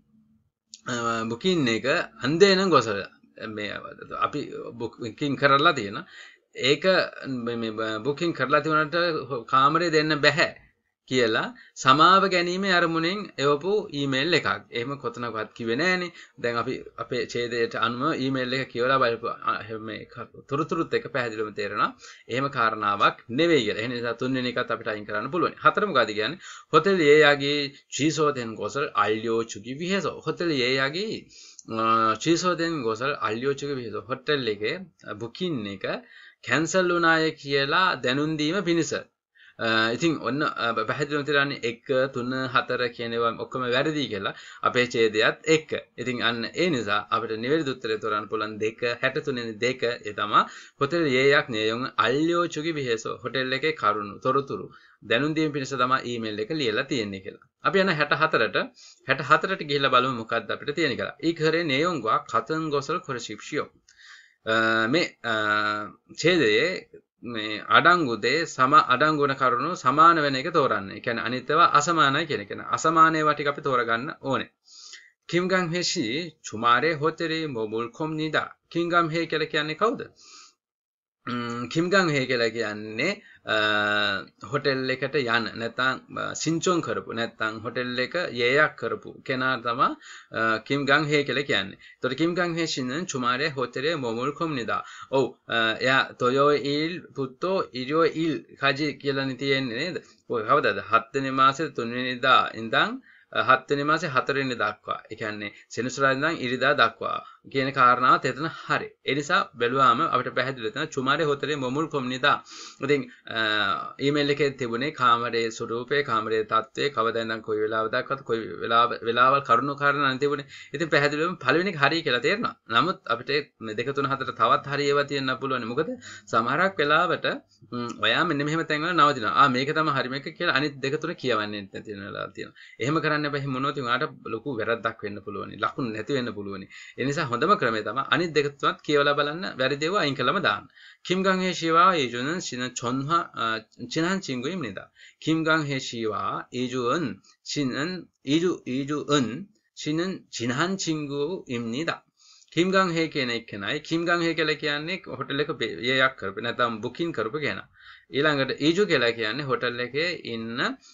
බුකින් එක අන්දෙන් ගොසල් මේ අපි බුකින් කරලා තියෙන ඒක මේ බුකින් කරලා තිබුණාට කාමරේ දෙන්න බෑ කියලා සමාව ගැනීමේ අරමුණෙන් එවපු ඊමේල් එකක්. එහෙම කොතනකවත් කිව්වේ නෑනේ. දැන් අපි අපේ ඡේදයට අනුව ඊමේල් එක කියවලා බලපු මේ තොරතුරුත් එක පැහැදිලිවම තේරෙනවා. එහෙම කාරණාවක් නෙවෙයි කියලා. ඒ නිසා තුන්වෙනි එකත් අපිට අයින් කරන්න පුළුවන්. හතර මොකද කියන්නේ? හොටෙල් යේයාගේ චීසෝදෙන් ගොසල් අල්යෝ චුගි විහෙසෝ. හොටෙල් යේයාගේ චීසෝදෙන් ගොසල් අල්යෝ චුගි විහෙසෝ. හොටෙල් එකේ බුකින් එක කැන්සල් වුණාය කියලා දැනුම් දීම පිණිස. ඉතින් ඔන්න පැහැදිලිවම තිරන්නේ එක තුන හතර කියන ඒවා ඔක්කොම වැරදි කියලා අපේ ඡේදයත් එක්ක. ඉතින් අන්න ඒ නිසා අපිට නිවැරදි උත්තරය තෝරන්න පුළුවන් දෙක හැට තුන වෙනි දෙක ඒ තමයි හොටෙල් යේයක් නේයොන් අල්යෝ චුගි විහෙසෝ හොටෙල් එකේ කරුණු තොරතුරු දැනුම් දීම පිණිස තමයි ඊමේල් එක ලියලා තියෙන්නේ කියලා. අපි යන හැට හතරට හැට හතරට ගිහිල්ලා බලමු මොකක්ද අපිට තියෙන්නේ කියලා. ඊ කරේ නේයොන් ගා කතන් ගොසල් කොරශිප්ෂියෝ මේ ඡේදයේ මේ අඩංගු දේ සම අඩංගු වෙන කරුණු සමාන වෙන එක තෝරන්න. ඒ කියන්නේ අනිත් ඒවා අසමානයි කියන එක. අසමාන ඒවා ටික අපි තෝරගන්න ඕනේ. කිම්ගම් හෙෂි චුමාරේ හොතෙරේ මොබුල් කොම්නිදා. කිම්ගම් හේ කියලා කියන්නේ කවුද? කිම්ගම් හේ කියලා කියන්නේ හොටෙල් එකට යන නැත්නම් සින්චොන් කරපු නැත්නම් හොටෙල් එක යේයක් කරපු කෙනා තමයි කිම්ගම් හේ කියලා කියන්නේ. ඒතකොට කිම්ගම් හේ shi는 주말에 호텔에 머물 겁니다. ඔව් එයා 토요일 부터 일요일까지 කියලානේ තියෙන්නේ නේද? ඔය කවදාද? හත් වෙනි මාසේ තුන් වෙනිදා ඉඳන් හත් වෙනි මාසේ හතර වෙනි දක්වා. ඒ කියන්නේ සෙනසුරාදා ඉඳන් ඉරිදා දක්වා කියන කාරණාවත් එතන හරි. ඒ නිසා බැලුවාම අපිට පැහැදිලි වෙනවා චුමාරේ හොතරේ මොමුල් කොම්නිදා. ඉතින් ඊමේල් එකේ තිබුණේ කාමරයේ ස්වරූපේ, කාමරයේ තත්ත්වය, කවදා ඉඳන් කොයි වෙලාව දක්වාද, කොයි වෙලාව වෙලාවල් කරුණු කාරණා තිබුණේ. ඉතින් පැහැදිලිවම පළවෙනි එක හරිය කියලා තේරෙනවා. නමුත් අපිට දෙක තුන හතර තවත් හරිය ඒවා තියෙන්න පුළුවන්. මොකද සමහරක් වෙලාවට ඔයා මෙන්න මෙහෙම තැන්වල නවතිනවා. ආ මේක තමයි හරි මේක කියලා අනිත් දෙක තුන කියවන්නේ නැති වෙන වෙලාවක් තියෙනවා. එහෙම කරන්න බෑ. එහෙම මොනවද උනාට ලොකු වැරද්දක් වෙන්න පුළුවන්. ලකුණු නැති වෙන්න පුළුවන්. ඒ නිසා හොඳම ක්‍රමය තමයි අනිත් දෙක තුනත් කියවලා බලන්න වැරදි ඒවා අයින් කළාම දාන්න. 김강혜 씨와 이주는 씨는 전화 아, 친한 친구입니다. 김강혜 씨와 이주은 씨는 이주 이주은 씨는 친한 친구입니다. 김강혜 කියන එකනයි 김강혜 කියලා කියන්නේ හොටෙල් එක යේයක් කරපු නැත්නම් බුකින් කරපු කෙනා. ඊළඟට ඊජු කියලා කියන්නේ හොටෙල් එකේ ඉන්න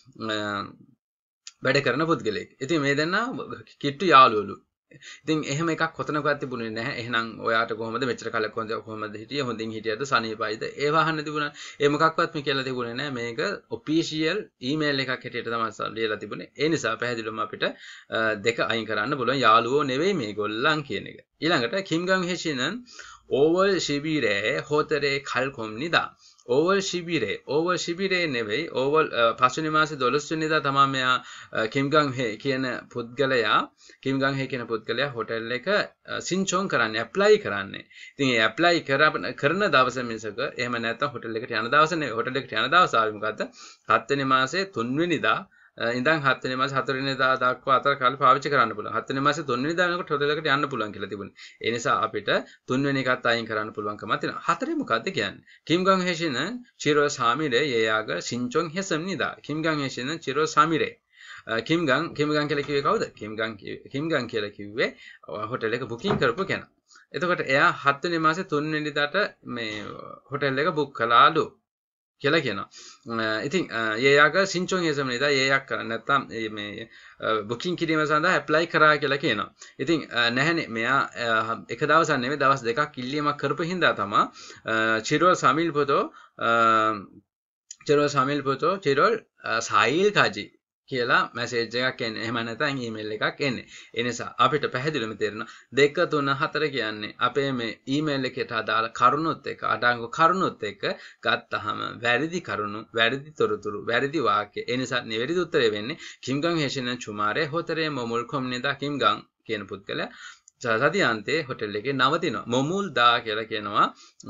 වැඩ කරන පුද්ගලෙක්. ඉතින් මේ දෙන්නා කිට්ටු යාළුවලු. ඉතින් එහෙම එකක් කොතනකවත් තිබුණේ නැහැ. එහෙනම් ඔයාට කොහොමද මෙච්චර කලක් කොහොමද හිටියේ? හොඳින් හිටියද? සනීපයිද? ඒව අහන්න තිබුණා. ඒ මොකක්වත් මේ කියලා තිබුණේ නැහැ. මේක ඔෆිෂියල් ඊමේල් එකක් හැටියට තමයි ලියලා තිබුණේ. ඒ නිසා පැහැදිලිවම අපිට දෙක අයින් කරන්න පුළුවන්. යාළුවෝ නෙවෙයි මේගොල්ලන් කියන එක. ඊළඟට 김강 혜씨는 오월 십일에 호텔에 갈 겁니다. 오월 십일에 오월 십일에 නෙවෙයි 오월 පස්වෙනි මාසේ දොළොස් වෙනිදා තමයි මෙයා කිම්ගම් හේ කියන පුද්ගලයා කිම්ගම් හේ කියන පුද්ගලයා හොටෙල් එක සින්චොන් කරන්නේ ඇප්ලයි කරන්නේ. ඉතින් ඒ ඇප්ලයි කරන දවස මිසක එහෙම නැත්නම් හොටෙල් එකට යන දවස නෙවෙයි. හොටෙල් එකට යන දවස ආවේ මොකද්ද? හත් වෙනි මාසේ තුන් වෙනිදා ඉඳන් හත් වෙනි මාසේ හතර වෙනිදා දක්වා අතර කාලේ පාවිච්චි කරන්න පුළුවන්. හත් වෙනි මාසේ තුන් වෙනිදා වෙනකොට හොටෙල් එකට යන්න පුළුවන් කියලා තිබුණේ. ඒ නිසා අපිට තුන් වෙනි එකත් අයින් කරන්න පුළුවන්කමක් තියෙනවා. හතරේ මොකද්ද කියන්නේ? 김강 혜씨는 칠월 삼일에 예약을 신청했습니다. 김강 혜씨는 칠월 삼일에 කිම්ගන් කිම්ගන් කියලා කිව්වේ කවුද? කිම්ගන් කිම්ගන් කියලා කිව්වේ හොටෙල් එක බුකින් කරපු කෙනා. එතකොට එයා හත් වෙනි මාසේ තුන් වෙනිදාට මේ හොටෙල් එක බුක් කළාලු කියලා කියනවා. ඉතින් ඒයාග සින්චොන් හේසම නේද? ඒයක් කරන්නේ නැත්තම් මේ බුකින් කිරීම සඳහා ඇප්ලයි කරා කියලා කියනවා. ඉතින් නැහැනේ මෙයා එක දවසක් නෙමෙයි දවස් දෙකක් ඉල්ලීමක් කරපු හින්දා තමයි චිරෝල් සමිල් පොතෝ චිරෝල් සමිල් පොතෝ චිරෝල් සායිල් කාජි කියලා මැසේජ් එකක් එන්නේ. එහෙම නැත්නම් ඊමේල් එකක් එන්නේ. ඒ නිසා අපිට පැහැදිලිවම තේරෙනවා දෙක තුන හතර කියන්නේ අපේ මේ ඊමේල් එකට අදාළ කරුණුත් එක්ක අඩංගු කරුණුත් එක්ක ගත්තහම වැරදි කරුණු, වැරදි තොරතුරු, වැරදි වාක්‍ය. ඒ නිසා නිවැරදි උත්තරය වෙන්නේ කිම්ගන් හේෂින චුමාරේ හොතරේ මොමුල් කොම්නිදා කිම්ගන් කියන පුද්ගලයා සතියාන්තයේ හොටෙල් එකේ නවතිනවා. මොමුල් දා කියලා කියනවා.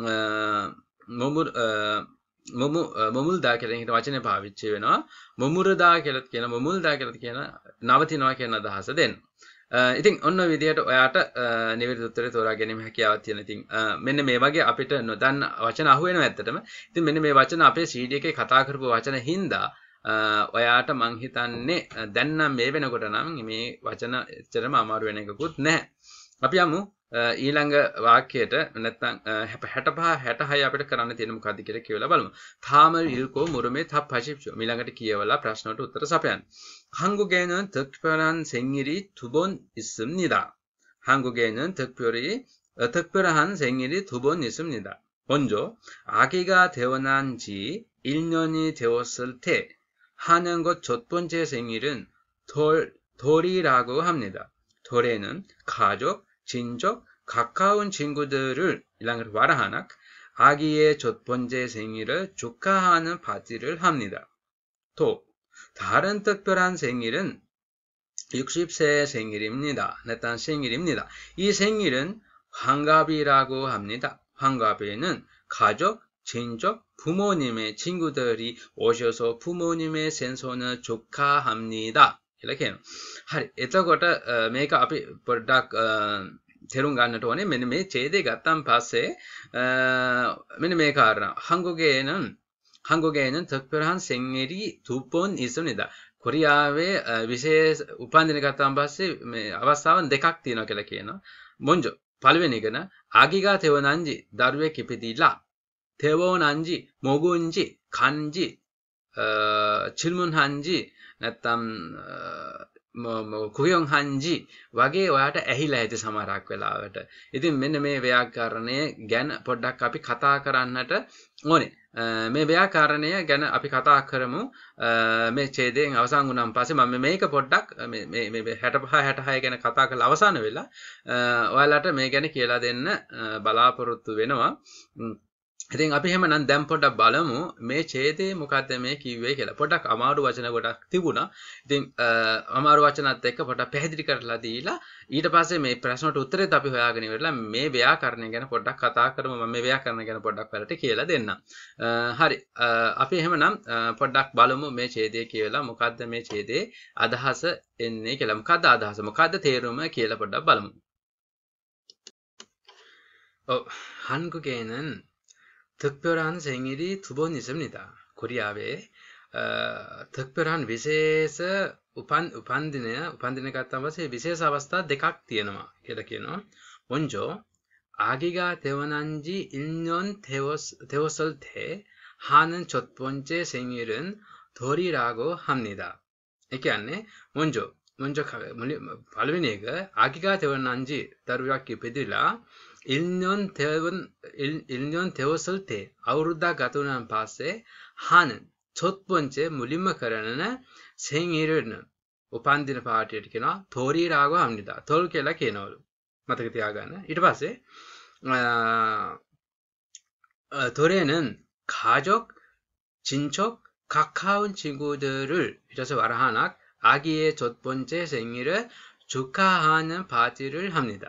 මොමුල් මොමු මොමුල්දා කියලා හිත වචනේ පාවිච්චි වෙනවා. මොමුරදා කියලාත් කියන මොමුල්දා කියලාත් කියන නවතිනවා කියන අදහස දෙන්න. ඉතින් ඔන්න ඔය විදිහට ඔයාට නිවැරදි උත්තරේ තෝරා ගැනීම හැකියාවක් තියෙනවා. ඉතින් මෙන්න මේ වගේ අපිට නොදන්න වචන අහු වෙනවා ඇත්තටම. ඉතින් මෙන්න මේ වචන අපේ සී ඩී එකේ කතා කරපු වචන හින්දා ඔයාට මං හිතන්නේ දැන් නම් මේ වෙනකොට නම් මේ වචන එච්චරම අමාරු වෙන එකකුත් නැහැ. අපි යමු ඊළඟ වාක්‍යයට නැත්නම් හැටපහ හැටහය අපිට කරන්න තියෙන මොකද්ද කියලා කියලා බලමු. තාමල් ඉල්කෝ මුරුමේ තප් හෂිප්ෂෝ. ඊළඟට කියවලා ප්‍රශ්නවලට උත්තර සපයන්න. 한국에는 특별한 생일이 두 번 있습니다. 한국에는 특별히 특별한 생일이 두 번 있습니다. 먼저 아기가 태어난 지 일 년이 되었을 때 하는 것 첫 번째 생일은 돌 돌이라고 합니다. 돌에는 가족 친족, 가까운 친구들을 이랑을 와라하나 아기의 첫 번째 생일을 축하하는 파티를 합니다. 또 다른 특별한 생일은 육십 세 생일입니다. 나타난 생일입니다. 이 생일은 환갑이라고 합니다. 환갑에는 가족, 친족, 부모님의 친구들이 오셔서 부모님의 생선을 축하합니다. කියලා කියනවා. හරි. එතකොට මේක අපි පොඩ්ඩක් තේරුම් ගන්නට ඕනේ. මෙන්න මේ ඡේදය ගත්තන් පස්සේ මෙන්න මේ කාරණා. 한국에는 한국에는 특별한 생일이 두 번 있습니다. කොරියාවේ විශේෂ උපන්දින ගත්තන් පස්සේ මේ අවස්ථාවන් දෙකක් තියෙනවා කියලා කියනවා. 먼저 පළවෙනි එකන 아기가 태어난지 දරුවෙක් ඉපදිලා 태어난지 මො군지 간지 질문한지 නැත්තම් 뭐 구형한지 වගේ ඔයාට ඇහිලා ඇති සමහරක් වෙලාවට. ඉතින් මෙන්න මේ ව්‍යාකරණය ගැන පොඩ්ඩක් අපි කතා කරන්නට ඕනේ. මේ ව්‍යාකරණය ගැන අපි කතා කරමු මේ ඡේදයෙන් අවසන් වුණාන් පස්සේ මම මේක පොඩ්ඩක් මේ මේ හැටපහ හැටහය ගැන කතා කරලා අවසන් වෙලා ඔයාලට මේ ගැන කියලා දෙන්න බලාපොරොත්තු වෙනවා. ඉතින් අපි එහෙමනම් දැන් පොඩ්ඩක් බලමු මේ ඡේදයේ මොකද්ද මේ කිව්වේ කියලා. පොඩ්ඩක් අමාරු වචන ගොඩක් තිබුණා. ඉතින් අමාරු වචනත් එක්ක පොඩ්ඩක් පැහැදිලි කරලා දීලා ඊට පස්සේ මේ ප්‍රශ්නට උත්තරෙත් අපි හොයාගෙන ඉවරලා මේ ව්‍යාකරණය ගැන පොඩ්ඩක් කතා කරමු. මම මේ ව්‍යාකරණ ගැන පොඩ්ඩක් ඔයාලට කියලා දෙන්නම්. හරි. අපි එහෙමනම් පොඩ්ඩක් බලමු මේ ඡේදය කියලා මොකද්ද මේ ඡේදයේ අදහස එන්නේ කියලා. මොකද්ද අදහස? මොකද්ද තේරුම කියලා පොඩ්ඩක් බලමු. ඔව්. 한국에는 특별한 생일이 두 번 있습니다. 코리아에 어, 특별한 විශේෂ උපන් උපන්දිනය උපන්දින ගත්තාම පස්සේ විශේෂ අවස්ථා දෙකක් තියෙනවා කියලා කියනවා. 먼저 아기가 태어난 지 일 년 되었을 때 하는 첫 번째 생일은 돌이라고 합니다. ඒ කියන්නේ 먼저 먼저 පළවෙනි එක 아기가 태어난 지 දරුවක් ඉපදිලා 일 년 되었 일 년 되었을 때 අවුරුද්දක් ගත වුණාන් පස්සේ 하는 첫 번째 මුලින්ම කරන 생일은 උපන්දින පාටියට කියනවා 돌이라고 합니다. 돌 කියලා කියනවලු. මතක තියාගන්න. ඊට පස්සේ 돌에는 가족, 친척, 가까운 친구들을 이래서 와라하나 아기의 첫 번째 생일을 축하하는 파티를 합니다.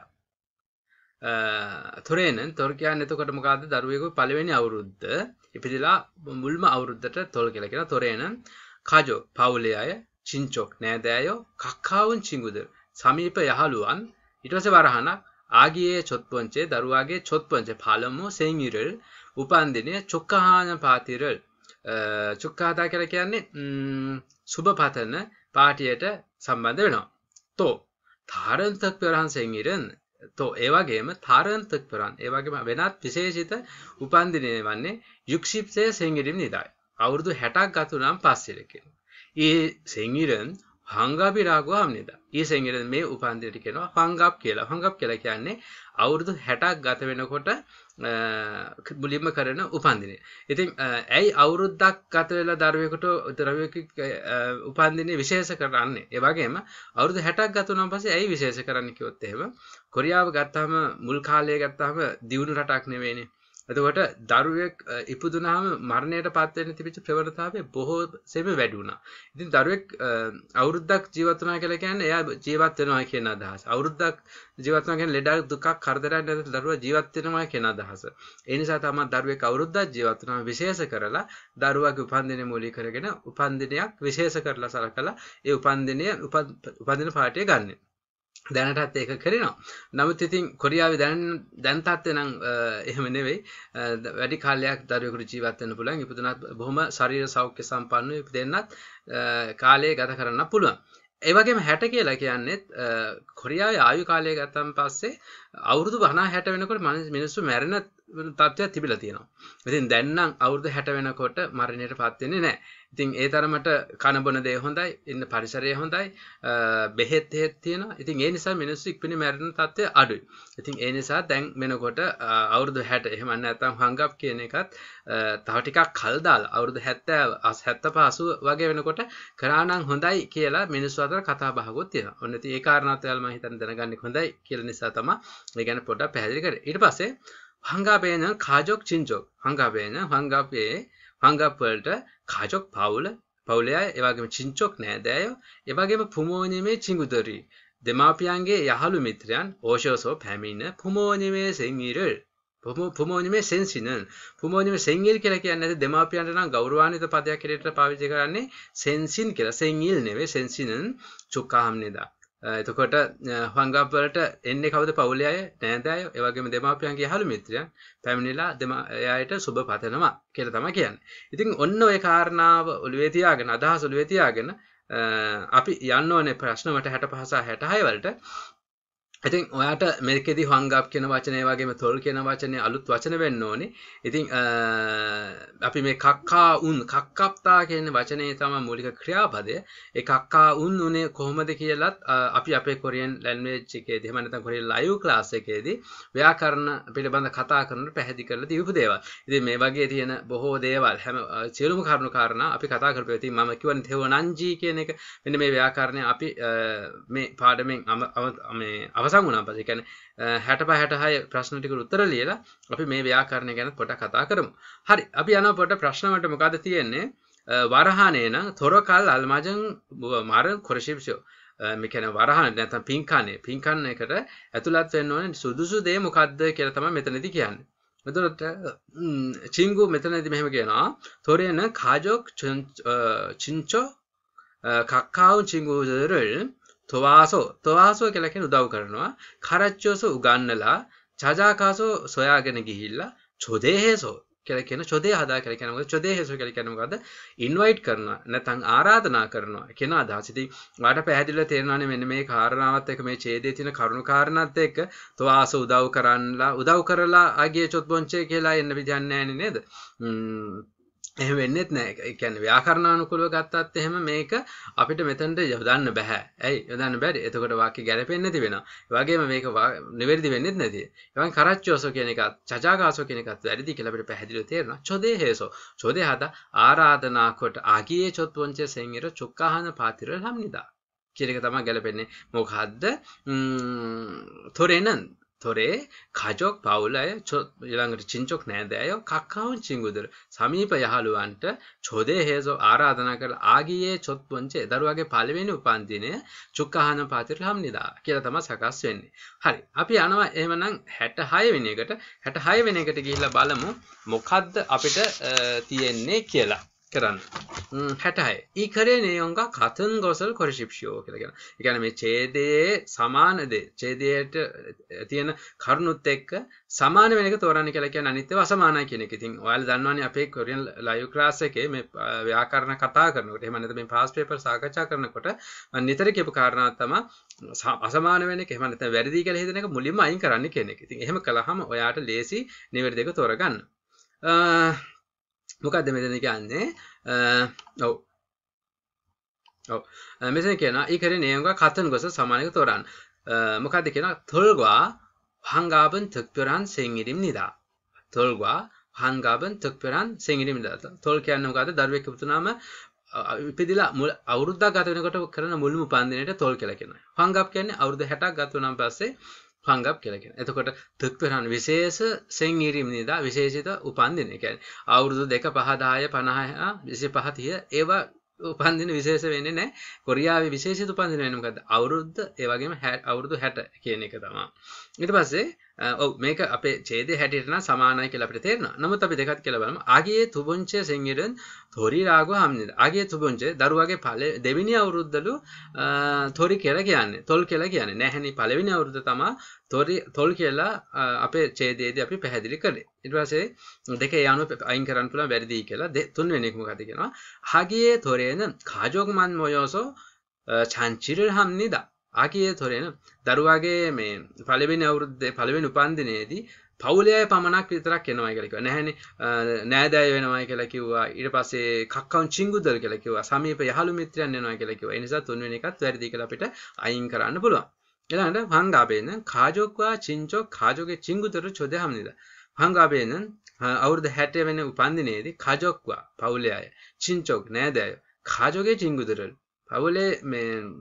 තොරේන තොර කියන්නේ එතකොට මොකද්ද දරුවෙකු පළවෙනි අවුරුද්ද ඉපදිලා මුල්ම අවුරුද්දට තොල් කියලා කියන තොරේන කාජෝ පවුලේ අය 친족 නෑදෑයෝ 가까운 친구들 සමීප යහළුවන් ඊට පස්සේ වරහණක් ආගියේ 첫 번째 දරුවාගේ 첫 번째 පළමු 생일을 උපන්දිනය 축하하는 파티를 축하하다 කියලා කියන්නේ සුබ පතන පාටියට සම්බන්ධ වෙනවා. තෝ තාරන්තක් පෙරහන් සෙන්ගිරන් තෝ ඒ වගේම තාරන්තක් පෙරහන් ඒ වගේම වෙනත් විශේෂිත උපන්දිනය වන්නේ යුක්ෂිප්සේ සෙන්ගිරින් නිදායි. අවුරුදු හැටක් ගත වුණාම පස්සේ කියනවා. ඒ සෙන්ගිරන් හංගාපි රාගව හම්නිදා. ඊ සෙන්ගිරන් මේ උපන්දිනයට කියනවා හංගාප් කියලා. හංගාප් කියලා කියන්නේ අවුරුදු හැටක් ගත වෙනකොට මුලින්ම කරන උපන්දිනය. ඉතින් ඇයි අවුරුද්දක් ගත වෙලා දරුවෙකුට දරුවෙකුගේ උපන්දිනය විශේෂ කරන්නේ? ඒ වගේම අවුරුදු හැටක් ගත වුණාන් පස්සේ ඇයි විශේෂ කරන්නේ කිව්වොත් එහෙම කොරියාව ගත්තාම මුල් කාලය ගත්තාම දියුණු රටක් නෙවෙයිනේ. එතකොට දරුවෙක් ඉපදුනහම මරණයට පත් වෙන්න තිබිච්ච ප්‍රවණතාවය බොහෝ සෙම වැඩි වුණා. ඉතින් දරුවෙක් අවුරුද්දක් ජීවත් වුණා කියලා කියන්නේ එයා ජීවත් වෙනවා කියන අදහස. අවුරුද්දක් ජීවත් වෙනවා කියන්නේ ලෙඩක් දුකක් කරදරයක් නැති දරුවා ජීවත් වෙනවා කියන අදහස. ඒ නිසා තමයි දරුවෙක් අවුරුද්දක් ජීවත් වුණාම විශේෂ කරලා දරුවාගේ උපන්දිනය මූලික කරගෙන උපන්දිනයක් විශේෂ කරලා සලකලා ඒ උපන්දිනය උපන්දින පාටිය ගන්න. දැනටත් ඒක කරනවා. නමුත් ඉතින් කොරියාවේ දැන් දැන් තාත්තේ නම් එහෙම නෙවෙයි. වැඩි කාලයක් දරුවෙකුට ජීවත් වෙන්න පුළුවන්. ඉපදුනත් බොහොම ශරීර සෞඛ්‍ය සම්පන්නව ඉපදෙන්නත් කාලය ගත කරන්න පුළුවන්. ඒ වගේම හැට කියලා කියන්නේ කොරියාවේ ආයු කාලය ගතන් පස්සේ අවුරුදු පනහ හැට වෙනකොට මිනිස්සු මැරෙන තත්ත්වයක් තිබිලා තියෙනවා. ඉතින් දැන් නම් අවුරුදු හැට වෙනකොට මරණයටපත් වෙන්නේ නැහැ. ඉතින් ඒ තරමට කන බොන දේ හොඳයි, ඉන්න පරිසරය හොඳයි, බෙහෙත් හේත් තියෙනවා. ඉතින් ඒ නිසා මිනිස්සු ඉක්මනින් මැරෙන තත්ත්වය අඩුයි. ඉතින් ඒ නිසා දැන් වෙනකොට අවුරුදු හැට එහෙම නැත්නම් හංගප් කියන එකත් තව ටිකක් කල් දාලා අවුරුදු හැත්තෑ හැත්තෑ පහසුව වගේ වෙනකොට කරා නම් හොඳයි කියලා මිනිස්සු අතර කතා බහකුත් තියෙනවා. ඔන්න ඉතින් ඒ කාරණාත් ඔයාලා මම හිතන්නේ දැනගන්නේ හොඳයි කියලා නිසා තමයි මේ ගැන පොඩ්ඩක් පැහැදිලි කරේ. ඊට පස්සේ හංගාපේන කාජොක් චින්චොක් හංගාපේන හංගාපේ හංගාප් වලට කාජොක් පවුල පවුලය ඒ වගේම චින්චොක් නෑදෑයෝ ඒ වගේම පුමෝනිමේ චිඟුදරි දෙමාපියන්ගේ යහළු මිත්‍රයන් ඕෂෝසෝ පැමිණ පුමෝනිමේ සෙන්ගිරල් පුමෝනිමේ සෙන්සිනන් පුමෝනිමේ සෙන්ගිල් කියලා කියන්නේ දෙමාපියන්ට නම් ගෞරවාන්විත පදයක් හැටියට පාවිච්චි කරන්නේ සෙන්සින් කියලා. සෙන්ගිල් නෙවෙයි සෙන්සිනන් චුක්කාහම්නේදා. එතකොට හංගාප් වලට එන්නේ කවුද? පවුලේ අය, නෑදෑයෝ, ඒ වගේම දෙමාපියන්ගේ යහළු මිත්‍රයන් පැමිණිලා එයාට සුබ පතනවා කියලා තමයි කියන්නේ. ඉතින් ඔන්න ඔය කාරණාව ඔළුවේ තියාගෙන අදහස් ඔළුවේ තියාගෙන අපි යන්න ඕනේ ප්‍රශ්න වලට හැටපහ සහ හැටහය වලට. ඉතින් ඔයාට මේකෙදි හංගාප් කියන වචනේ වගේම තොල් කියන වචනේ අලුත් වචන වෙන්න ඕනේ. ඉතින් අපි මේ කක්කා උන් කක්කප්තා කියන වචනේ තමයි මූලික ක්‍රියාපදය. ඒ කක්කා උන් උනේ කොහොමද කියලාත් අපි අපේ කොරියන් ලැන්ග්වේජ් එකේදී එහෙම නැත්නම් කොරියන් ලයිව් ක්ලාස් එකේදී ව්‍යාකරණ පිළිබඳ කතා කරනකොට පැහැදිලි කරලා දීපු දේවල්. ඉතින් මේ වගේ තියෙන බොහෝ දේවල් හැම සියලුම කරුණු කාරණා අපි කතා කරපුවා. ඉතින් මම කියවනේ තෙවනන්ජි කියන එක මෙන්න මේ ව්‍යාකරණය අපි මේ පාඩමෙන් මේ අවසන් වුණා පස්සේ කියන්නේ හැටපහ හැටහය ප්‍රශ්න ටිකට උත්තර ලියලා අපි මේ ව්‍යාකරණය ගැන පොඩ්ඩක් කතා කරමු. හරි. අපි යනවා පොඩ්ඩක් ප්‍රශ්න වලට. මොකද තියෙන්නේ? වරහානේ නම් තොරකල් අල්මජන් මාරන් කොරෂිප්ෂෝ. මේ කියන්නේ වරහානේ නැත්නම් පින්කන්නේ. පින්කන්න එකට ඇතුළත් වෙන්න ඕනේ සුදුසු දේ මොකද්ද කියලා තමයි මෙතනදී කියන්නේ. එතකොට චින්ගු මෙතනදී මෙහෙම කියනවා. තොරේන කාජොක් චින්චෝ කක්කාවු චින්ගුදරල් තොවාසෝ තොවාසෝ කියලා කියන උදව් කරනවා. කරච්චෝසෝ උගන්නලා චජාකාසෝ සොයාගෙන ගිහිල්ලා චොදේහෙසෝ කියලා කියන චොදේ හදා කියලා කියන මොකද? චොදේහෙසෝ කියලා කියන්නේ මොකද්ද? ඉන්වයිට් කරනවා නැත්නම් ආරාධනා කරනවා කියන අදහස. ඉතින් ඔයාලට පැහැදිලිව තේරෙනවානේ මෙන්න මේ කාරණාවත් එක්ක මේ ඡේදයේ තියෙන කරුණු කාරණාත් එක්ක තොවාසෝ උදව් කරන්නලා උදව් කරලා ආගේ චොත් බොන්චේ කියලා එන්න විදිහක් නැහැ නේද? එහෙම වෙන්නේත් නැහැ. ඒ කියන්නේ ව්‍යාකරණානුකූලව ගත්තත් එහෙම මේක අපිට මෙතනට යොදන්න බෑ. ඇයි යොදන්න බැරි? එතකොට වාක්‍ය ගැලපෙන්නේ නැති වෙනවා. ඒ වගේම මේක නිවැරදි වෙන්නේත් නැති. ඒ වගේම කරච්චෝසෝ කියන එකත් චජාගාසෝ කියන එකත් වැරදි කියලා අපිට පැහැදිලිව තේරෙනවා. චොදේ හේසෝ චොදේ හදා ආරාධනා කොට ආගියේ චොත් වොන්චේ සෙන්ගිර චොක්කාහන පාතිර ලම්නිදා කියන එක තමයි ගැලපෙන්නේ. මොකද්ද? තොරේනන් තොරේ කාජොක් පවුලය ඊළඟට චින්චොක් නෑදෑයෝ කක්කාවන් චින්ගුදර සමීප යහළුවන්ට චොදේ හේසෝ ආරාධනා කරලා ආගියේ චොත් වොන්චේ දරුවාගේ පළවෙනි උපන්දිනය චුක්කහන පාතිර ලම්නිදා කියලා තමයි සකස් වෙන්නේ. හරි. අපි යනවා එහෙමනම් හැටහය වෙනි එකට. හැටහය වෙනි එකට ගිහිල්ලා බලමු මොකද්ද අපිට තියෙන්නේ කියලා. කරන්න. හැටහය. 이글의 내용과 같은 것을 고르십시오. කියලා කියනවා. ඒ කියන්නේ මේ ඡේදයේ සමාන දේ, ඡේදයට තියෙන කරුණුත් එක්ක සමාන වෙන එක තෝරන්න කියලා කියන්නේ අනිත් ඒවා අසමානයි කියන එක. ඉතින් ඔයාලා දන්නවනේ අපේ කොරියන් ලයිව් ක්ලාස් එකේ මේ ව්‍යාකරණ කතා කරනකොට එහෙම නැත්නම් මේ පාස් පේපර් සාකච්ඡා කරනකොට මම නිතර කියපු කාරණාවක් තමයි අසමාන වෙන එක එහෙම නැත්නම් වැරදි කියලා හිතන එක මුලින්ම අයින් කරන්න කියන එක. ඉතින් එහෙම කළාම ඔයාට ලේසි නිවැරදි එක තෝරගන්න. මොකද්ද මෙතන කියන්නේ ඔව් ඔව් මෙතන කියනවා 이글의 내용과 같은 것을 සමානව තෝරන්න. මොකද්ද කියනවා 돌과 환갑은 특별한 생일입니다. 돌과 환갑은 특별한 생일입니다. 돌 කියන්නේ මොකද්ද? දරුවෙක් ඉපදුනාම ඉපදිලා අවුරුද්දක් ගත වෙනකොට කරන මුල්ම උපන්දිනේට තොල් කියලා කියනවා. 환갑 කියන්නේ අවුරුදු හැටක් ගත වුණාන් පස්සේ 환갑 කියලා කියනවා. එතකොට 특별한 විශේෂ 생일입니다. විශේෂිත උපන්දින. ඒ කියන්නේ අවුරුදු දෙක පහ දහය පනහ විසිපහ තිහ ඒවා උපන්දින විශේෂ වෙන්නේ නැහැ. කොරියාවේ විශේෂිත උපන්දින වෙන්නේ මොකද්ද? අවුරුද්ද ඒ වගේම අවුරුදු හැට කියන එක තමයි. ඊට පස්සේ ඔව් මේක අපේ ඡේදයේ හැටියට නම් සමානයි කියලා අපිට තේරෙනවා. නමුත් අපි දෙකත් කියලා බලමු. ආගියේ තුබොන්චේ 생일은 තොරි라고 합니다. ආගියේ තුබොන්චේ දරුවාගේ පළවෙනි දෙවෙනි අවුරුද්දලු තොරි කියලා කියන්නේ. තොල් කියලා කියන්නේ. නැහැනි පළවෙනි අවුරුද්ද තමයි තොරි තොල් කියලා අපේ ඡේදයේදී අපි පැහැදිලි කළේ. ඊට පස්සේ දෙකේ යනුව අයින් කරන්න පුළුවන් වැරදි කියලා. තුන්වෙනි එක මොකක්ද කියනවා? ආගියේ තොරේ는 가족만 모여서 잔치를 합니다. ආගියේ තොරේන දරුවාගේ මේ පළවෙනි අවුරුද්දේ පළවෙනි උපන්දිනේදී පවුලේ අය පමණක් විතරක් එනවා කියලා කිව්වා. නැහැනේ නෑදෑයෝ වෙනවයි කියලා කිව්වා. ඊට පස්සේ කක්කවුන් චිංගුදල් කියලා කිව්වා. සමීප යහළු මිත්‍රයන් එනවා කියලා කිව්වා. ඒ නිසා තුන්වෙනි එකත් වැරදි කියලා අපිට අයින් කරන්න පුළුවන්. ඊළඟට 환갑에는 가족과 친족, 가족의 친구들을 초대합니다. 환갑에는 අවුරුදු හැට වෙනි උපන්දිනේදී 가족과 පවුලේ අය, 친족 නෑදෑයෝ, 가족의 친구들을 පවුලේ මේ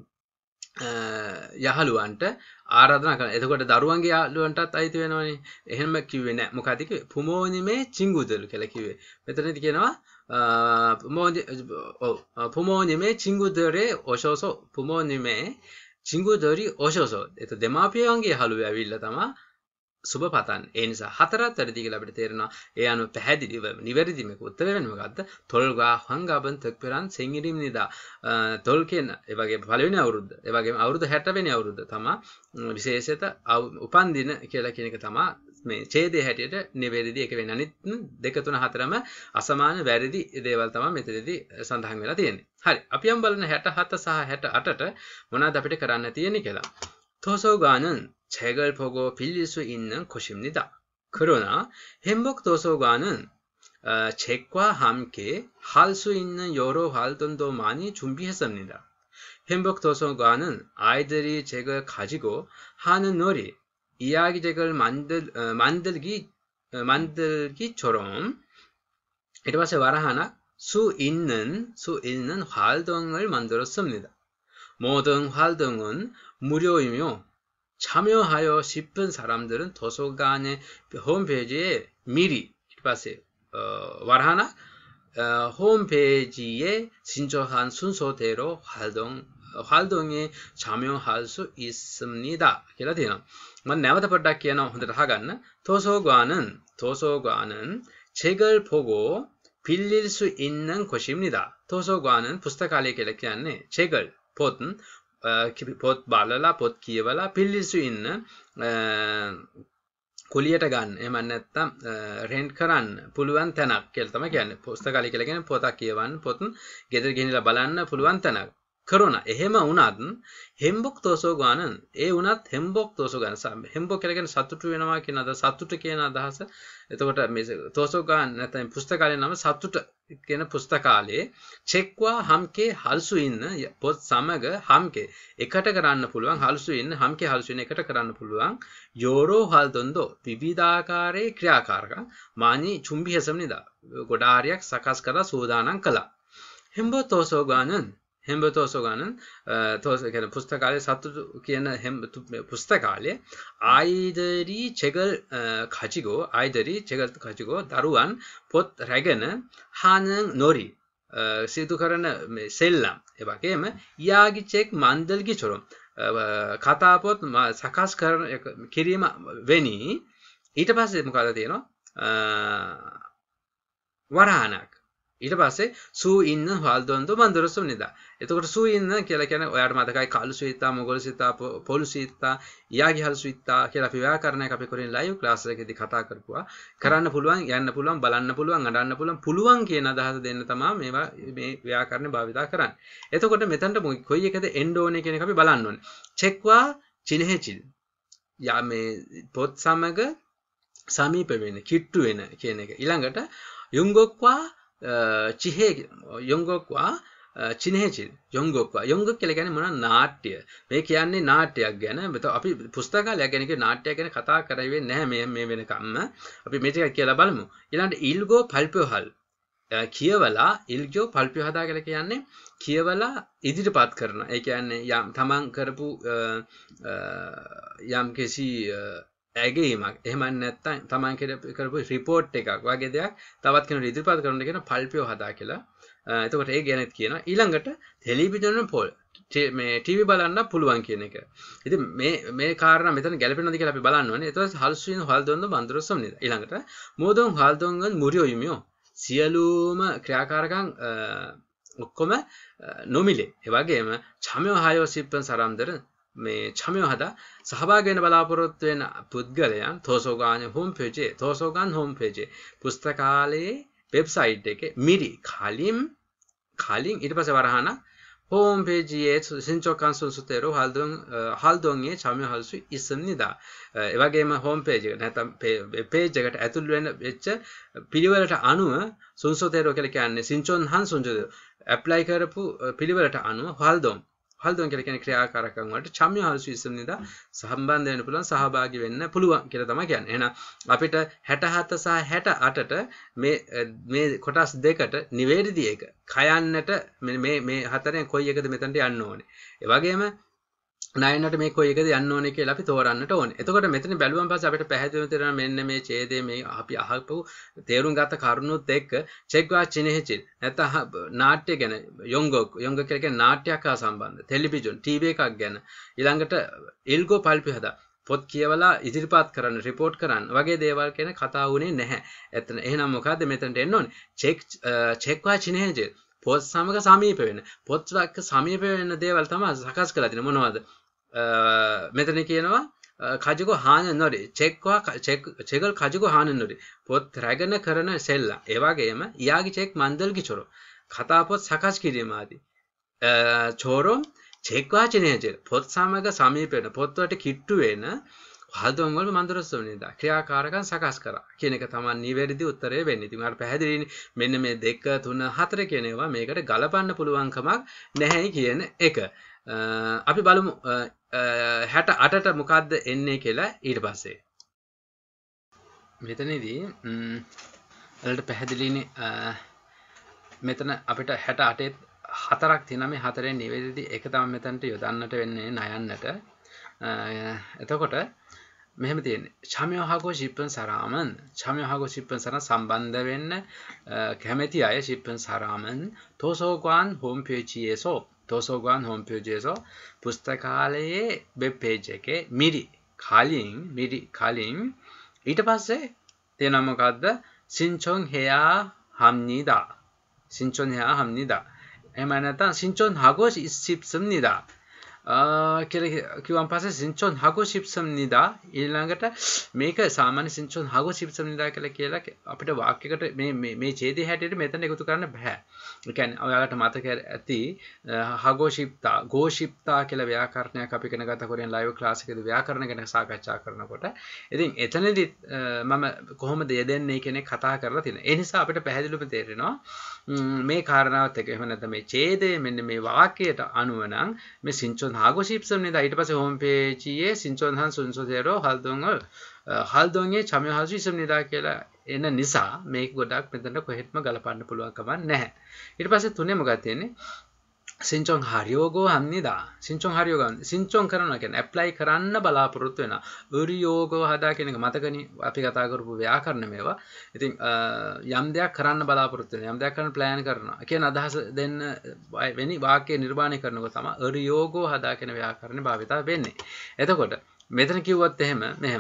යහළුවන්ට ආරාධනා කරනවා. එතකොට දරුවන්ගේ යාළුවන්ටත් අයිති වෙනවනේ. එහෙම කිව්වේ නෑ. මොකද කිව්වේ? පුමෝනිමේ 친구들 කියලා කිව්වේ. මෙතනදී කියනවා පුමෝනි ඔව් පුමෝනිමේ 친구들에 오셔서 පුමෝනිමේ 친구들이 오셔서 එතකොට දෙමාපියන්ගේ යහළුවෝ ඇවිල්ලා තමයි සුබ පතන්නේ. ඒ නිසා හතරත් වැරදි කියලා අපිට තේරෙනවා. ඒ අනුව පැහැදිලිව නිවැරදි මේක උත්තර වෙන්නේ මොකද්ද? තොල්ගා 환갑은 특별한 생일입니다. තොල් කියන ඒ වගේ පළවෙනි අවුරුද්ද, ඒ වගේම අවුරුදු හැට වෙනි අවුරුද්ද තමයි විශේෂිත උපන්දින කියලා කියන එක තමයි මේ ඡේදයේ හැටියට නිවැරදි එක වෙන්නේ. අනිත් දෙක තුන හතරම අසමාන වැරදි දේවල් තමයි මෙතනදී සඳහන් වෙලා තියෙන්නේ. හරි. අපි යම් බලන හැටහත සහ හැටඅටට මොනවද අපිට කරන්න තියෙන්නේ කියලා. 도서관은 책을 보고 빌릴 수 있는 곳입니다. 그러나 행복 도서관은 어, 책과 함께 할 수 있는 여러 활동도 많이 준비했습니다. 행복 도서관은 아이들이 책을 가지고 하는 놀이, 이야기책을 만들, 어, 만들기, 어, 만들기처럼 이렇게 말하나 수 있는 수 있는 활동을 만들었습니다. 모든 활동은 무료이며 참여하여 싶은 사람들은 도서관의 홈페이지에 미리 어, 말하나 어, 홈페이지에 신청한 순서대로 활동 활동에 참여할 수 있습니다. කියලා තියෙනවා. මම නැවත පොඩ්ඩක් කියනවා හොඳට අහගන්න. 도서관은 도서관은 책을 보고 빌릴 수 있는 곳입니다. 도서관은 පුස්තකාලය කියලා කියන්නේ 책을 පොත් පොත් බලලා පොත් කියවලා පිළිල් සු ඉන්න කුලියට ගන්න එහෙම නැත්නම් රෙන්ට් කරන්න පුළුවන් තැනක් කියලා තමයි කියන්නේ. පුස්තකාලය කියලා කියන්නේ පොතක් කියවන්න පොත් ගෙදර ගෙනිලා බලන්න පුළුවන් තැනක්. කරුණා එහෙම වුණත් හෙම්බොක් 도서관은 ඒ වුණත් හෙම්බොක් 도서관 හෙම්බොක් කියලා කියන්නේ සතුටු වෙනවා කියන අදහස සතුට කියන අදහස. එතකොට මේ 도서관 නැත්නම් පුස්තකාලේ නම සතුට කියන පුස්තකාලයේ චෙක්වා 함께 할 수 있는 පොත් සමග 함께 එකට කරන්න පුළුවන් 할 수 있는 함께 할 수 있는 එකට කරන්න පුළුවන් 여러 활동도 විවිධාකාරයේ ක්‍රියාකාරකම් 많이 준비했습니다. ගොඩාරියක් සකස් කරලා සූදානම් කළා. හෙම්බොක් 도서관은 හෙම්බොක් 도서관은 도서 කියන පුස්තකාලයේ සතුටු කියන පුස්තකාලයේ 아이들이 책을 가지고 아이들이 책을 가지고 다루한 පොත් රැගෙන 하는 놀이 සිදු කරන සෙල්ලම් ඒ වගේම 이야기책 만들기처럼 කතාපොත් සකස් කරන කිරීම වෙනි. ඊට පස්සේ මොකද තියෙනවා? වරහණක් ඊට පස්සේ සූ ඉන්න හල්දොන්දු මන්දර සුනිදා. එතකොට සූ ඉන්න කියලා කියන්නේ ඔයාට මතකයි කළු සීතා මොගල් සීතා පොළු සීතා යාගි හල් සීතා කියලා අපි ව්‍යාකරණයක් අපි කරේ ලයිව් ක්ලාස් එකකදී කතා කරපුවා. කරන්න පුළුවන් යන්න පුළුවන් බලන්න පුළුවන් අඬන්න පුළුවන් පුළුවන් කියන අදහස දෙන්න තමයි මේවා මේ ව්‍යාකරණ භාවිතා කරන්නේ. එතකොට මෙතනට කොයි එකද එන්න ඕනේ කියන එක අපි බලන්න ඕනේ. චෙක්වා චිනෙහිචිල් යා මේ පොත් සමග සමීප වෙන කිට්ටු වෙන කියන එක. ඊළඟට යුංගොක්වා චිහෙ යොංගොක්වා චිනෙහිචිල් යොංගොක්වා යොංගොක් කියලා කියන්නේ මොනවා නාට්‍ය. මේ කියන්නේ නාට්‍යයක් ගැන. අපි පුස්තකාලයක් ගැන කියන නාට්‍යයක් ගැන කතා කරවෙන්නේ නැහැ මේ මේ වෙනකම්ම. අපි මේ ටික කියලා බලමු. ඊළඟට ඉල්ගෝ පල්පෝහල් කියවලා ඉල්ගෝ පල්පෝහදා කියලා කියන්නේ කියවලා ඉදිරිපත් කරන. ඒ කියන්නේ යම් තමන් කරපු යම් කිසි ඇගීමක් එහෙම නැත්නම් තමන් කරපු රිපෝට් එකක් වගේ දෙයක් තවත් කෙනෙකුට ඉදිරිපත් කරන කියන පල්පෝහදා කියලා. එතකොට ඒ ගැනත් කියනවා. ඊළඟට ටෙලිවිෂන් පොල් මේ ටීවී බලන්න පුළුවන් කියන එක. ඉතින් මේ මේ කාරණා මෙතන ගැලපෙනවද කියලා අපි බලන්න ඕනේ. එතකොට හල්සුයින් හල්දොන්ද බන්දරොස්සම් නේද. ඊළඟට මොදොන් හල්දොන්ගන් මුරියෝ යුමියෝ සියලුම ක්‍රියාකාරකම් ඔක්කොම නොමිලේ. ඒ වගේම චමයෝ හයෝ සිප්පන් සරම්දර මේ චමයෝ හදා සහභාගී වෙන බලාපොරොත්තු වෙන පුද්ගලයන් තෝසෝගාන හෝම් පේජේ තෝසෝගාන් හෝම් පේජේ පුස්තකාලයේ වෙබ්සයිට් එකේ මිරි කලින් කලින් ඊට පස්සේ වරහන හෝම් පේජියේ සින්චෝකන් සුසුතේරෝ හල්දොන් හල්දොන්ගේ චමයෝ හල්සු ඉස්සන්නිදා. ඒ වගේම හෝම් පේජ් එක නැත්නම් පේජ් එකට ඇතුල් වෙන වෙච්ච පිළිවෙලට අනුව සුසුතේරෝ කියලා කියන්නේ සින්චොන් හන් සුන්ජෝ ඇප්ලයි කරපු පිළිවෙලට අනුව හල්දොන් හල්දොන් කියලා කියන්නේ ක්‍රියාකාරකම් වලට චම්යෝ හල්සු ඉස්සන්නිදා සම්බන්ධ වෙන්න පුළුවන් සහභාගී වෙන්න පුළුවන් කියලා තමයි කියන්නේ. එහෙනම් අපිට හැටහත සහ හැටඅටට මේ මේ කොටස් දෙකට නිවැරදි එක කයන්නට මේ මේ හතරෙන් කොයි එකද මෙතනට යන්න ඕනේ. ඒ වගේම නයනට මේ කොයි එකද යන්න ඕනේ කියලා අපි තෝරන්නට ඕනේ. එතකොට මෙතන බැලුවන් පස්සේ අපිට පැහැදිලිව තේරෙනවා මෙන්න මේ ඡේදයේ මේ අපි අහපු තේරුම් ගත්ත කරුණුත් එක්ක චෙක්වා චිනෙහිචිල් නැත්නම් නාට්‍ය ගැන යොංගොක් යොංගොක් කියලා කියන්නේ නාට්‍යයක් හා සම්බන්ධ ටෙලිවිෂන් ටීවී එකක් ගැන ඊළඟට ඉල්ගෝ පල්පිහදා පොත් කියවලා ඉදිරිපත් කරන්න රිපෝට් කරන්න වගේ දේවල් කියන කතා වුණේ නැහැ. එතන එහෙනම් මොකද්ද මෙතනට එන්න ඕනේ? චෙක් චෙක්වා චිනෙහිචිල් පොත් සමග සමීප වෙන පොත් එක්ක සමීප වෙන දේවල් තමයි සකස් කරලා තියෙන්නේ. මොනවද? මෙතන කියනවා කජුගෝ හාන නොරි චෙක්වා චෙගල් කජුගෝ හාන නොරි පොත් රැගෙන කරන සෙල්ලා. ඒ වගේම යාගි චෙක් මන්දල්ගි චොරෝ කතා පොත් සකස් කිරීම ආදී. චොරෝ චෙක්වා චිනෙහිචිල් පොත් සමග සමීප වෙන පොත් වලට කිට්ටු වෙන හල්දොන් වල මන්දරස්සෝ නේද ක්‍රියාකාරකම් සකස් කරා කියන එක තමයි නිවැරදි උත්තරය වෙන්නේ. ඉතින් අර පැහැදිලිනේ මෙන්න මේ දෙක තුන හතර කියන ඒවා මේකට ගලපන්න පුළුවන් කමක් නැහැ කියන එක. අපි බලමු හැට අටට මොකද්ද එන්නේ කියලා ඊට පස්සේ. මෙතනදී වලට පැහැදිලිනේ මෙතන අපිට හැට අටේ හතරක් තියෙනවා. මේ හතරෙන් නිවැරදි එක තමයි මෙතනට යොදන්නට වෙන්නේ නයන්නට. එතකොට මෙහෙම තියෙන්නේ චමයෝ හගෝ ශිප්පන් සරාමන් චමයෝ හගෝ ශිප්පන් සරා සම්බන්ධ වෙන්න කැමැති අය ශිප්පන් සරාමන් තෝසෝගාන් හෝම් පේජියේසෝ තෝසෝගාන් හෝම් පේජියේසෝ පුස්තකාලයේ වෙබ් පේජ් එකේ මිරි කලින් මිරි කලින් ඊට පස්සේ තියෙනවා මොකද්ද සින්චොන් හෙයා 함니다 සින්චොන් හෙයා 함니다 එහෙම නැත්නම් සින්චොන් හගෝ ශිප්සම්니다 කියලා කිව්වන් පස්සේ සින්චොන් හගෝ ශිප්සම්니다 ඊළඟට මේක සාමාන්‍ය සින්චොන් හගෝ ශිප්සම්니다 කියලා කියලා අපිට වාක්‍යයකට මේ මේ මේ ඡේදයේ හැටියට මෙතන එකතු කරන්න බෑ. ඒ කියන්නේ ඔයාලට මතක ඇති හගෝ ශිප්තා ගෝ ශිප්තා කියලා ව්‍යාකරණයක් අපි ඉගෙන ගත්ත කොරියන් ලයිව් ක්ලාස් එකේදී ව්‍යාකරණ ගැන සාකච්ඡා කරනකොට ඉතින් එතනදී මම කොහොමද යෙදෙන්නේ කියන එක කතා කරලා තියෙනවා. ඒ නිසා අපිට පැහැදිලිවම තේරෙනවා මේ කාරණාවත් එක්ක එහෙම නැත්නම් මේ ඡේදයේ මෙන්න මේ වාක්‍යයට අනුව නම් මේ සින්චොන් හගෝ ශිප්සම්니다 ඊට පස්සේ හෝම් පේජියේ සින්චොන් හන් සුන්සෝදේරෝ හල්දොන් හල්දොන්ගේ චමයෝ හල්සු ශිප්සම්니다 කියලා එන නිසා මේක ගොඩක් මෙතන කොහෙත්ම ගලපන්න පුළුවන් කමක් නැහැ. ඊට පස්සේ තුනේ මොකක්ද තියෙන්නේ? සින්චොන් හරියෝගෝ හන්නිදා. සින්චොන් හරියෝගෝ සින්චොන් කරනවා කියන්නේ ඇප්ලයි කරන්න බලාපොරොත්තු වෙනවා. උරියෝගෝ හදා කියන එක මතකනේ අපි කතා කරපු ව්‍යාකරණ මේවා. ඉතින් යම් දෙයක් කරන්න බලාපොරොත්තු වෙනවා. යම් දෙයක් කරන්න ප්ලෑන් කරනවා. කියන අදහස දෙන්න වෙනි වාක්‍ය නිර්මාණය කරනකොට තමයි උරියෝගෝ හදා කියන ව්‍යාකරණේ භාවිතා වෙන්නේ. එතකොට මෙතන කිව්වත් එහෙම මෙහෙම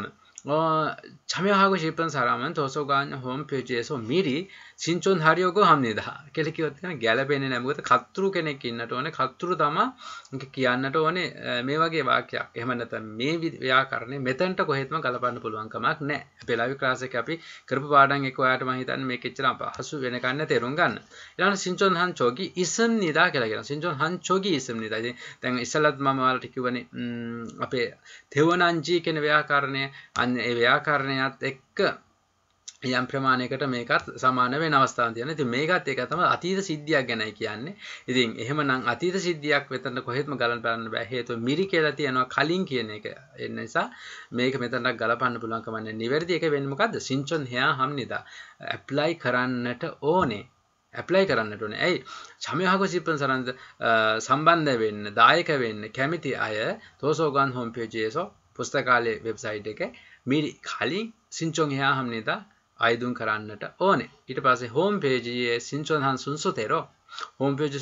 어, 참여하고 싶은 사람은 도서관 홈페이지에서 미리 신청하려고 합니다. කියලා කිව්වොත් එහෙනම් ගැළපෙන්නේ නැහැ. මොකද කතුරු කෙනෙක් ඉන්නට ඕනේ. කතුරු තමයි මේක කියන්නට ඕනේ මේ වගේ වාක්‍යයක්. එහෙම නැත්නම් මේ ව්‍යාකරණය මෙතනට කොහෙත්ම ගලපන්න පුළුවන් කමක් නැහැ. අපේ ලයිව් ක්ලාස් එකේ අපි කරපු පාඩම් එක ඔයාලට මම හිතන්නේ මේක එච්චර අපහසු වෙන කන්නේ තේරුම් ගන්න. ඊළඟට 신촌 한 쪽이 있습니다 කියලා කියනවා. 신촌 한 쪽이 있습니다. ඉතින් දැන් ඉස්සෙල්ලත් මම ඔයාලට කිව්වනේ අපේ 대원한지 කියන ව්‍යාකරණය අන්න ඒ ව්‍යාකරණයත් එක්ක යම් ප්‍රමාණයකට මේකත් සමාන වෙන අවස්ථාවක් තියෙනවා. ඉතින් මේකත් ඒක තමයි අතීත සිද්ධියක් ගැනයි කියන්නේ. ඉතින් එහෙමනම් අතීත සිද්ධියක් වෙතන කොහෙත්ම ගලපන්න බලන්න බෑ. හේතුව මිරි කියලා තියෙනවා කලින් කියන එක. ඒ නිසා මේක මෙතනට ගලපන්න පුළුවන් කම නැහැ. නිවැරදි එක වෙන්නේ මොකද්ද? 신촌 해야 합니다. ඇප්ලයි කරන්නට ඕනේ. ඇප්ලයි කරන්නට ඕනේ. ඇයි? 참여하고 싶은 사람들 සම්බන්ධ වෙන්න, දායක වෙන්න කැමති අය 도서관 홈페이지에서 පුස්තකාලය වෙබ්සයිට් එකේ මිරි කලින් 신청해야 합니다. 아이둔 කරන්නට ඕනේ. ඊට පස්සේ 홈 페이지에 신청한 순서대로 홈 페이지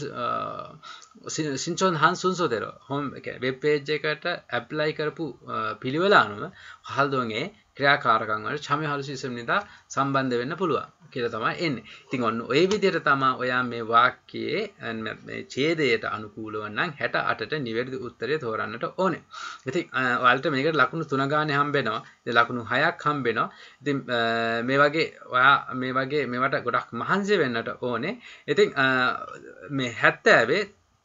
신청한 순서대로 홈 웹 페이지 එකට ඇප්ලයි කරපු පිළිවෙල අනුව පහළොවේ ක්‍රියාකාරකම් වල 참여할 수 있습니다. සම්බන්ධ වෙන්න පුළුවන් කියලා තමයි එන්නේ. ඉතින් ඔන්න ඔය විදිහට තමයි ඔයා මේ වාක්‍යයේ මේ ඡේදයට අනුකූලව නම් හැට අටට නිවැරදි උත්තරය තෝරන්නට ඕනේ. ඉතින් ඔයාලට මේකට ලකුණු තුන ගානේ හම්බෙනවා. ඉතින් ලකුණු හයක් හම්බෙනවා. ඉතින් මේ වගේ ඔයා මේ වගේ මේවට ගොඩක් මහන්සි වෙන්නට ඕනේ. ඉතින් මේ හැත්තෑවේ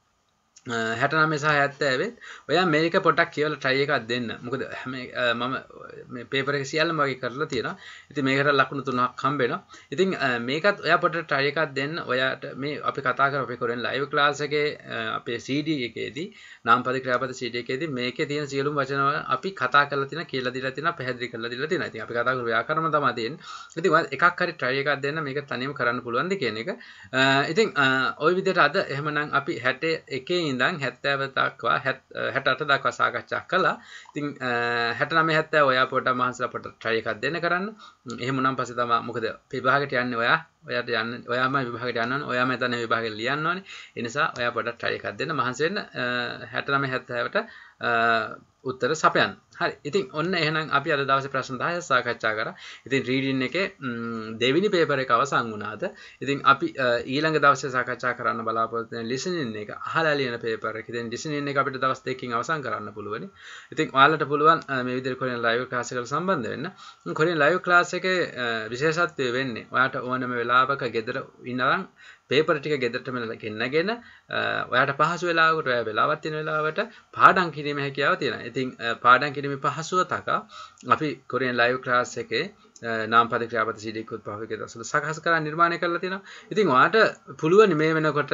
හැටනවය සහ හැත්තෑවේ ඔයා මේක පොඩ්ඩක් කියලා try එකක් දෙන්න. මොකද මම මේ පේපර් එක සියල්ලම වගේ කරලා තියෙනවා. ඉතින් මේකට ලකුණු තුනක් හම්බ වෙනවා. ඉතින් මේකත් ඔයා පොඩ්ඩක් try එකක් දෙන්න. ඔයාට මේ අපි කතා කරපු අපේ කොරියන් ලයිව් ක්ලාස් එකේ අපේ C D එකේදී නාමපද ක්‍රියාපද C D එකේදී මේකේ තියෙන සියලුම වචන අපි කතා කරලා තියෙනවා, කියලා දීලා තියෙනවා, පැහැදිලි කරලා දීලා තියෙනවා. ඉතින් අපි කතා කරපු ව්‍යාකරණ තමයි තියෙන්නේ. ඉතින් ඔයා එකක් හරි try එකක් දෙන්න මේක තනියම කරන්න පුළුවන්ද කියන එක. ඉතින් ওই විදිහට අද එහෙමනම් අපි හැට එකේ ඉඳන් හැත්තෑව දක්වා හැට අට දක්වා සාකච්ඡා කළා. ඉතින් හැටනවය හැත්තෑව ඔයා පොඩ්ඩක් මහන්සිලා පොඩ්ඩක් try එකක් දෙන්න කරන්න. එහෙම වුණාන් පස්සේ තමයි මොකද විභාගයට යන්නේ ඔයා. ඔයාට යන්න ඔයාම විභාගයට යන්න ඕනේ. ඔයාම එතන විභාගෙට ලියන්න ඕනේ. ඒ නිසා ඔයා පොඩ්ඩක් try එකක් දෙන්න මහන්සි වෙන්න. හැටනවය හැත්තෑවට උත්තර සපයන්න. හරි. ඉතින් ඔන්න එහෙනම් අපි අද දවසේ ප්‍රශ්න දහයක් සාකච්ඡා කරා. ඉතින් රීඩින් එකේ දෙවෙනි පේපර් එක අවසන් වුණාද? ඉතින් අපි ඊළඟ දවසේ සාකච්ඡා කරන්න බලාපොරොත්තු වෙන ලිසනින් එක අහලා ලියන පේපර් එක. ඉතින් ලිසනින් එක අපිට දවස් දෙකකින් අවසන් කරන්න පුළුවනි. ඉතින් ඔයාලට පුළුවන් මේ විදිහට කොරියන් ලයිව් ක්ලාස් එකට සම්බන්ධ වෙන්න. කොරියන් ලයිව් ක්ලාස් එකේ විශේෂත්වය වෙන්නේ ඔයාට ඕනම වෙලාවක ගෙදර ඉඳන් පේපර් ටික ගෙදරටම ගෙන්නගෙන ඔයාට පහසු වෙලාවකට ඔයා වෙලාවක් තියෙන වෙලාවට පාඩම් කිරීමේ හැකියාව තියෙනවා. ඉතින් පාඩම් කිරීමේ පහසුව තකා අපි කොරියන් ලයිව් ක්ලාස් එකේ නාමපද ක්‍රියාපද C D කුත් පහුගිය දවස්වල සකස් කරලා නිර්මාණය කරලා තියෙනවා. ඉතින් ඔයාට පුළුවන් මේ වෙනකොට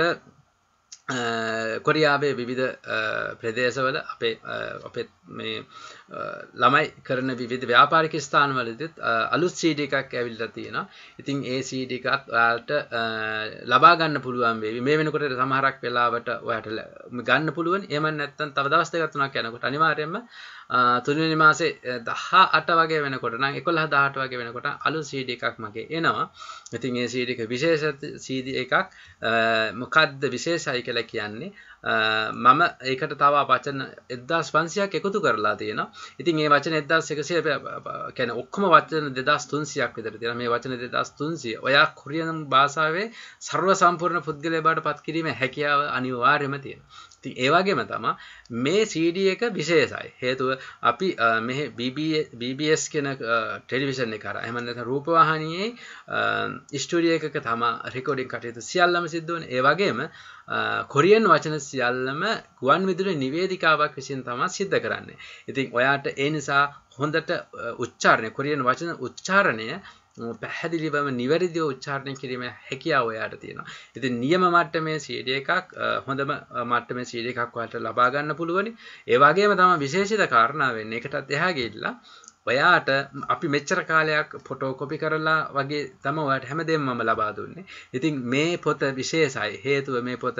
කොරියාවේ විවිධ ප්‍රදේශවල අපේ අපේ මේ ළමයි කරන විවිධ ව්‍යාපාරික ස්ථානවලදීත් අලුත් C D එකක් ඇවිල්ලා තියෙනවා. ඉතින් ඒ C D එකත් ඔයාලට ලබා ගන්න පුළුවන් වේවි. මේ වෙනකොට සමහරක් වෙලාවට ඔයාලට ගන්න පුළුවන්. එහෙම නැත්නම් තව දවස් දෙකක් තුනක් යනකොට අනිවාර්යයෙන්ම තුන්වෙනි මාසේ දහ අට වගේ වෙනකොට නම් එකොළහ දහ අට වගේ වෙනකොට අලුත් C D එකක් මගේ එනවා. ඉතින් ඒ C D එක විශේෂ C D එකක් මොකද්ද විශේෂයි කියලා කියන්නේ මම ඒකට තව වචන එක්දාස් පන්සියයක් එකතු කරලා තියෙනවා. ඉතින් මේ වචන එක්දාස් එකසිය කියන්නේ ඔක්කොම වචන දෙදාස් තුන්සියයක් විතර තියෙනවා. මේ වචන දෙදාස් තුන්සිය ඔයා කොරියන් භාෂාවේ ਸਰව සම්පූර්ණ පුද්ගලයා බවට පත් කිරීමේ හැකියාව අනිවාර්යයෙන්ම තියෙනවා. ඉතින් ඒ වගේම තමයි මේ C D එක විශේෂයි. හේතුව අපි මේ B B S කියන ටෙලිවිෂන් එක කරා එහෙම නැත්නම් රූපවාහිනියේ ස්ටුඩියෝ එකක තමයි රෙකෝඩින් කටයුතු සියල්ලම සිද්ධ වෙන්නේ. ඒ වගේම කොරියන් වචන සියල්ලම ගුවන් විදුලි නිවේදිකාවක් විසින් තමයි සිද්ධ කරන්නේ. ඉතින් ඔයාට ඒ නිසා හොඳට උච්චාරණය කොරියන් වචන උච්චාරණය පැහැදිලිවම නිවැරදිව උච්චාරණය කිරීමේ හැකියාව ඔයාට තියෙනවා. ඉතින් නියම මට්ටමේ C D එකක් හොඳම මට්ටමේ C D එකක් ඔයාලට ලබා ගන්න පුළුවනි. ඒ වගේම තමයි විශේෂිත කාරණා වෙන්නේ. ඒකටත් එහා ගිහිල්ලා ඔයාට අපි මෙච්චර කාලයක් ෆොටෝකොපි කරලා වගේ තමයි ඔයාට හැමදේම මම ලබා දුන්නේ. ඉතින් මේ පොත විශේෂයි. හේතුව මේ පොත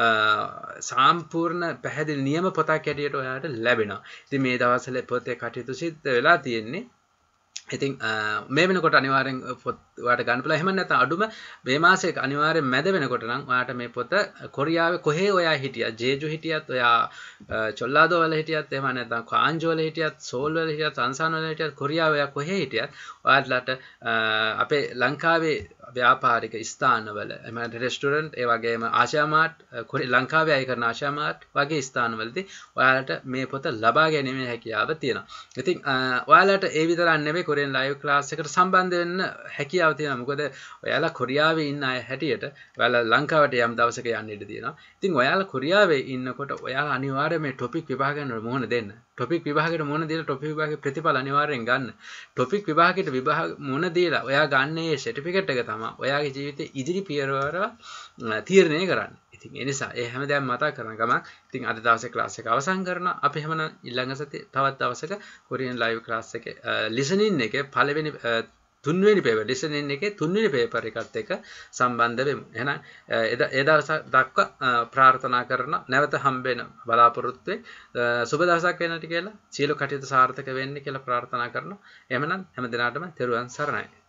සම්පූර්ණ පැහැදිලි නියම පොතක් ඇටියට ඔයාට ලැබෙනවා. ඉතින් මේ දවස්වල පොතේ කටයුතු සිද්ධ වෙලා තියෙන්නේ ඉතින් මේ වෙනකොට අනිවාර්යෙන් පොත් ඔයාලට ගන්න පුළුවන්. එහෙම නැත්නම් අඩුම මේ මාසයක අනිවාර්යෙන් මැද වෙනකොට නම් ඔයාලට මේ පොත කොරියාවේ කොහේ ඔයා හිටියත්, ජේජු හිටියත්, ඔයා චොල්ලාදෝ වල හිටියත්, එහෙම නැත්නම් කාන්ජෝ වල හිටියත්, සෝල් වල හිටියත්, අන්සාන් වල හිටියත්, කොරියාවේ ඔයා කොහේ හිටියත් ඔයාලට අපේ ලංකාවේ ව්‍යාපාරික ස්ථානවල එහෙම නැත්නම් රෙස්ටොරන්ට්, ඒ වගේම ආසියා මාර්ට්, ලංකාවේ අය කරන ආසියා මාර්ට් වගේ ස්ථානවලදී ඔයාලට මේ පොත ලබා ගැනීමේ හැකියාව තියෙනවා. ඉතින් ඔයාලට ඒ විතරක් නෙවෙයි කොරියන් ලයිව් ක්ලාස් එකට සම්බන්ධ වෙන්න හැකියාව තියෙනවා. මොකද ඔයාලා කොරියාවේ ඉන්න අය හැටියට ඔයාලා ලංකාවට යම් දවසක යන්න ඉඩ තියෙනවා. ඉතින් ඔයාලා කොරියාවේ ඉන්නකොට ඔයාලා අනිවාර්යයෙන් මේ ටොපික් විභාගයන්වල මුහුණ දෙන්න. ටොපික් විභාගයට මුහුණ දීලා ටොපික් විභාගයේ ප්‍රතිඵල අනිවාර්යෙන් ගන්න. ටොපික් විභාගයට විභාග මුහුණ දීලා ඔයා ගන්න මේ සර්ටිෆිකේට් එක තමයි ඔයාගේ ජීවිතේ ඉදිරි පියවර තීරණය කරන්නේ. ඉතින් ඒ නිසා ඒ හැමදාම මතක් කරන ගමන් ඉතින් අද දවසේ ක්ලාස් එක අවසන් කරනවා. අපි හැමනම් ඊළඟ සතියේ තවත් දවසක කොරියන් ලයිව් ක්ලාස් එකේ ලිසනින් එකේ පළවෙනි තුන්වෙනි පේපර් ලිසනින් එකේ තුන්වෙනි පේපර් එකත් එක්ක සම්බන්ධ වෙමු. එහෙනම් ඒ දවස් දක්වා ප්‍රාර්ථනා කරන නැවත හම්බෙන බලාපොරොත්තු වෙයි. සුබ දවසක් වෙන්නට කියලා සීල කටයුතු සාර්ථක වෙන්න කියලා ප්‍රාර්ථනා කරනවා. එහෙනම් හැම දිනාටම තෙරුවන් සරණයි.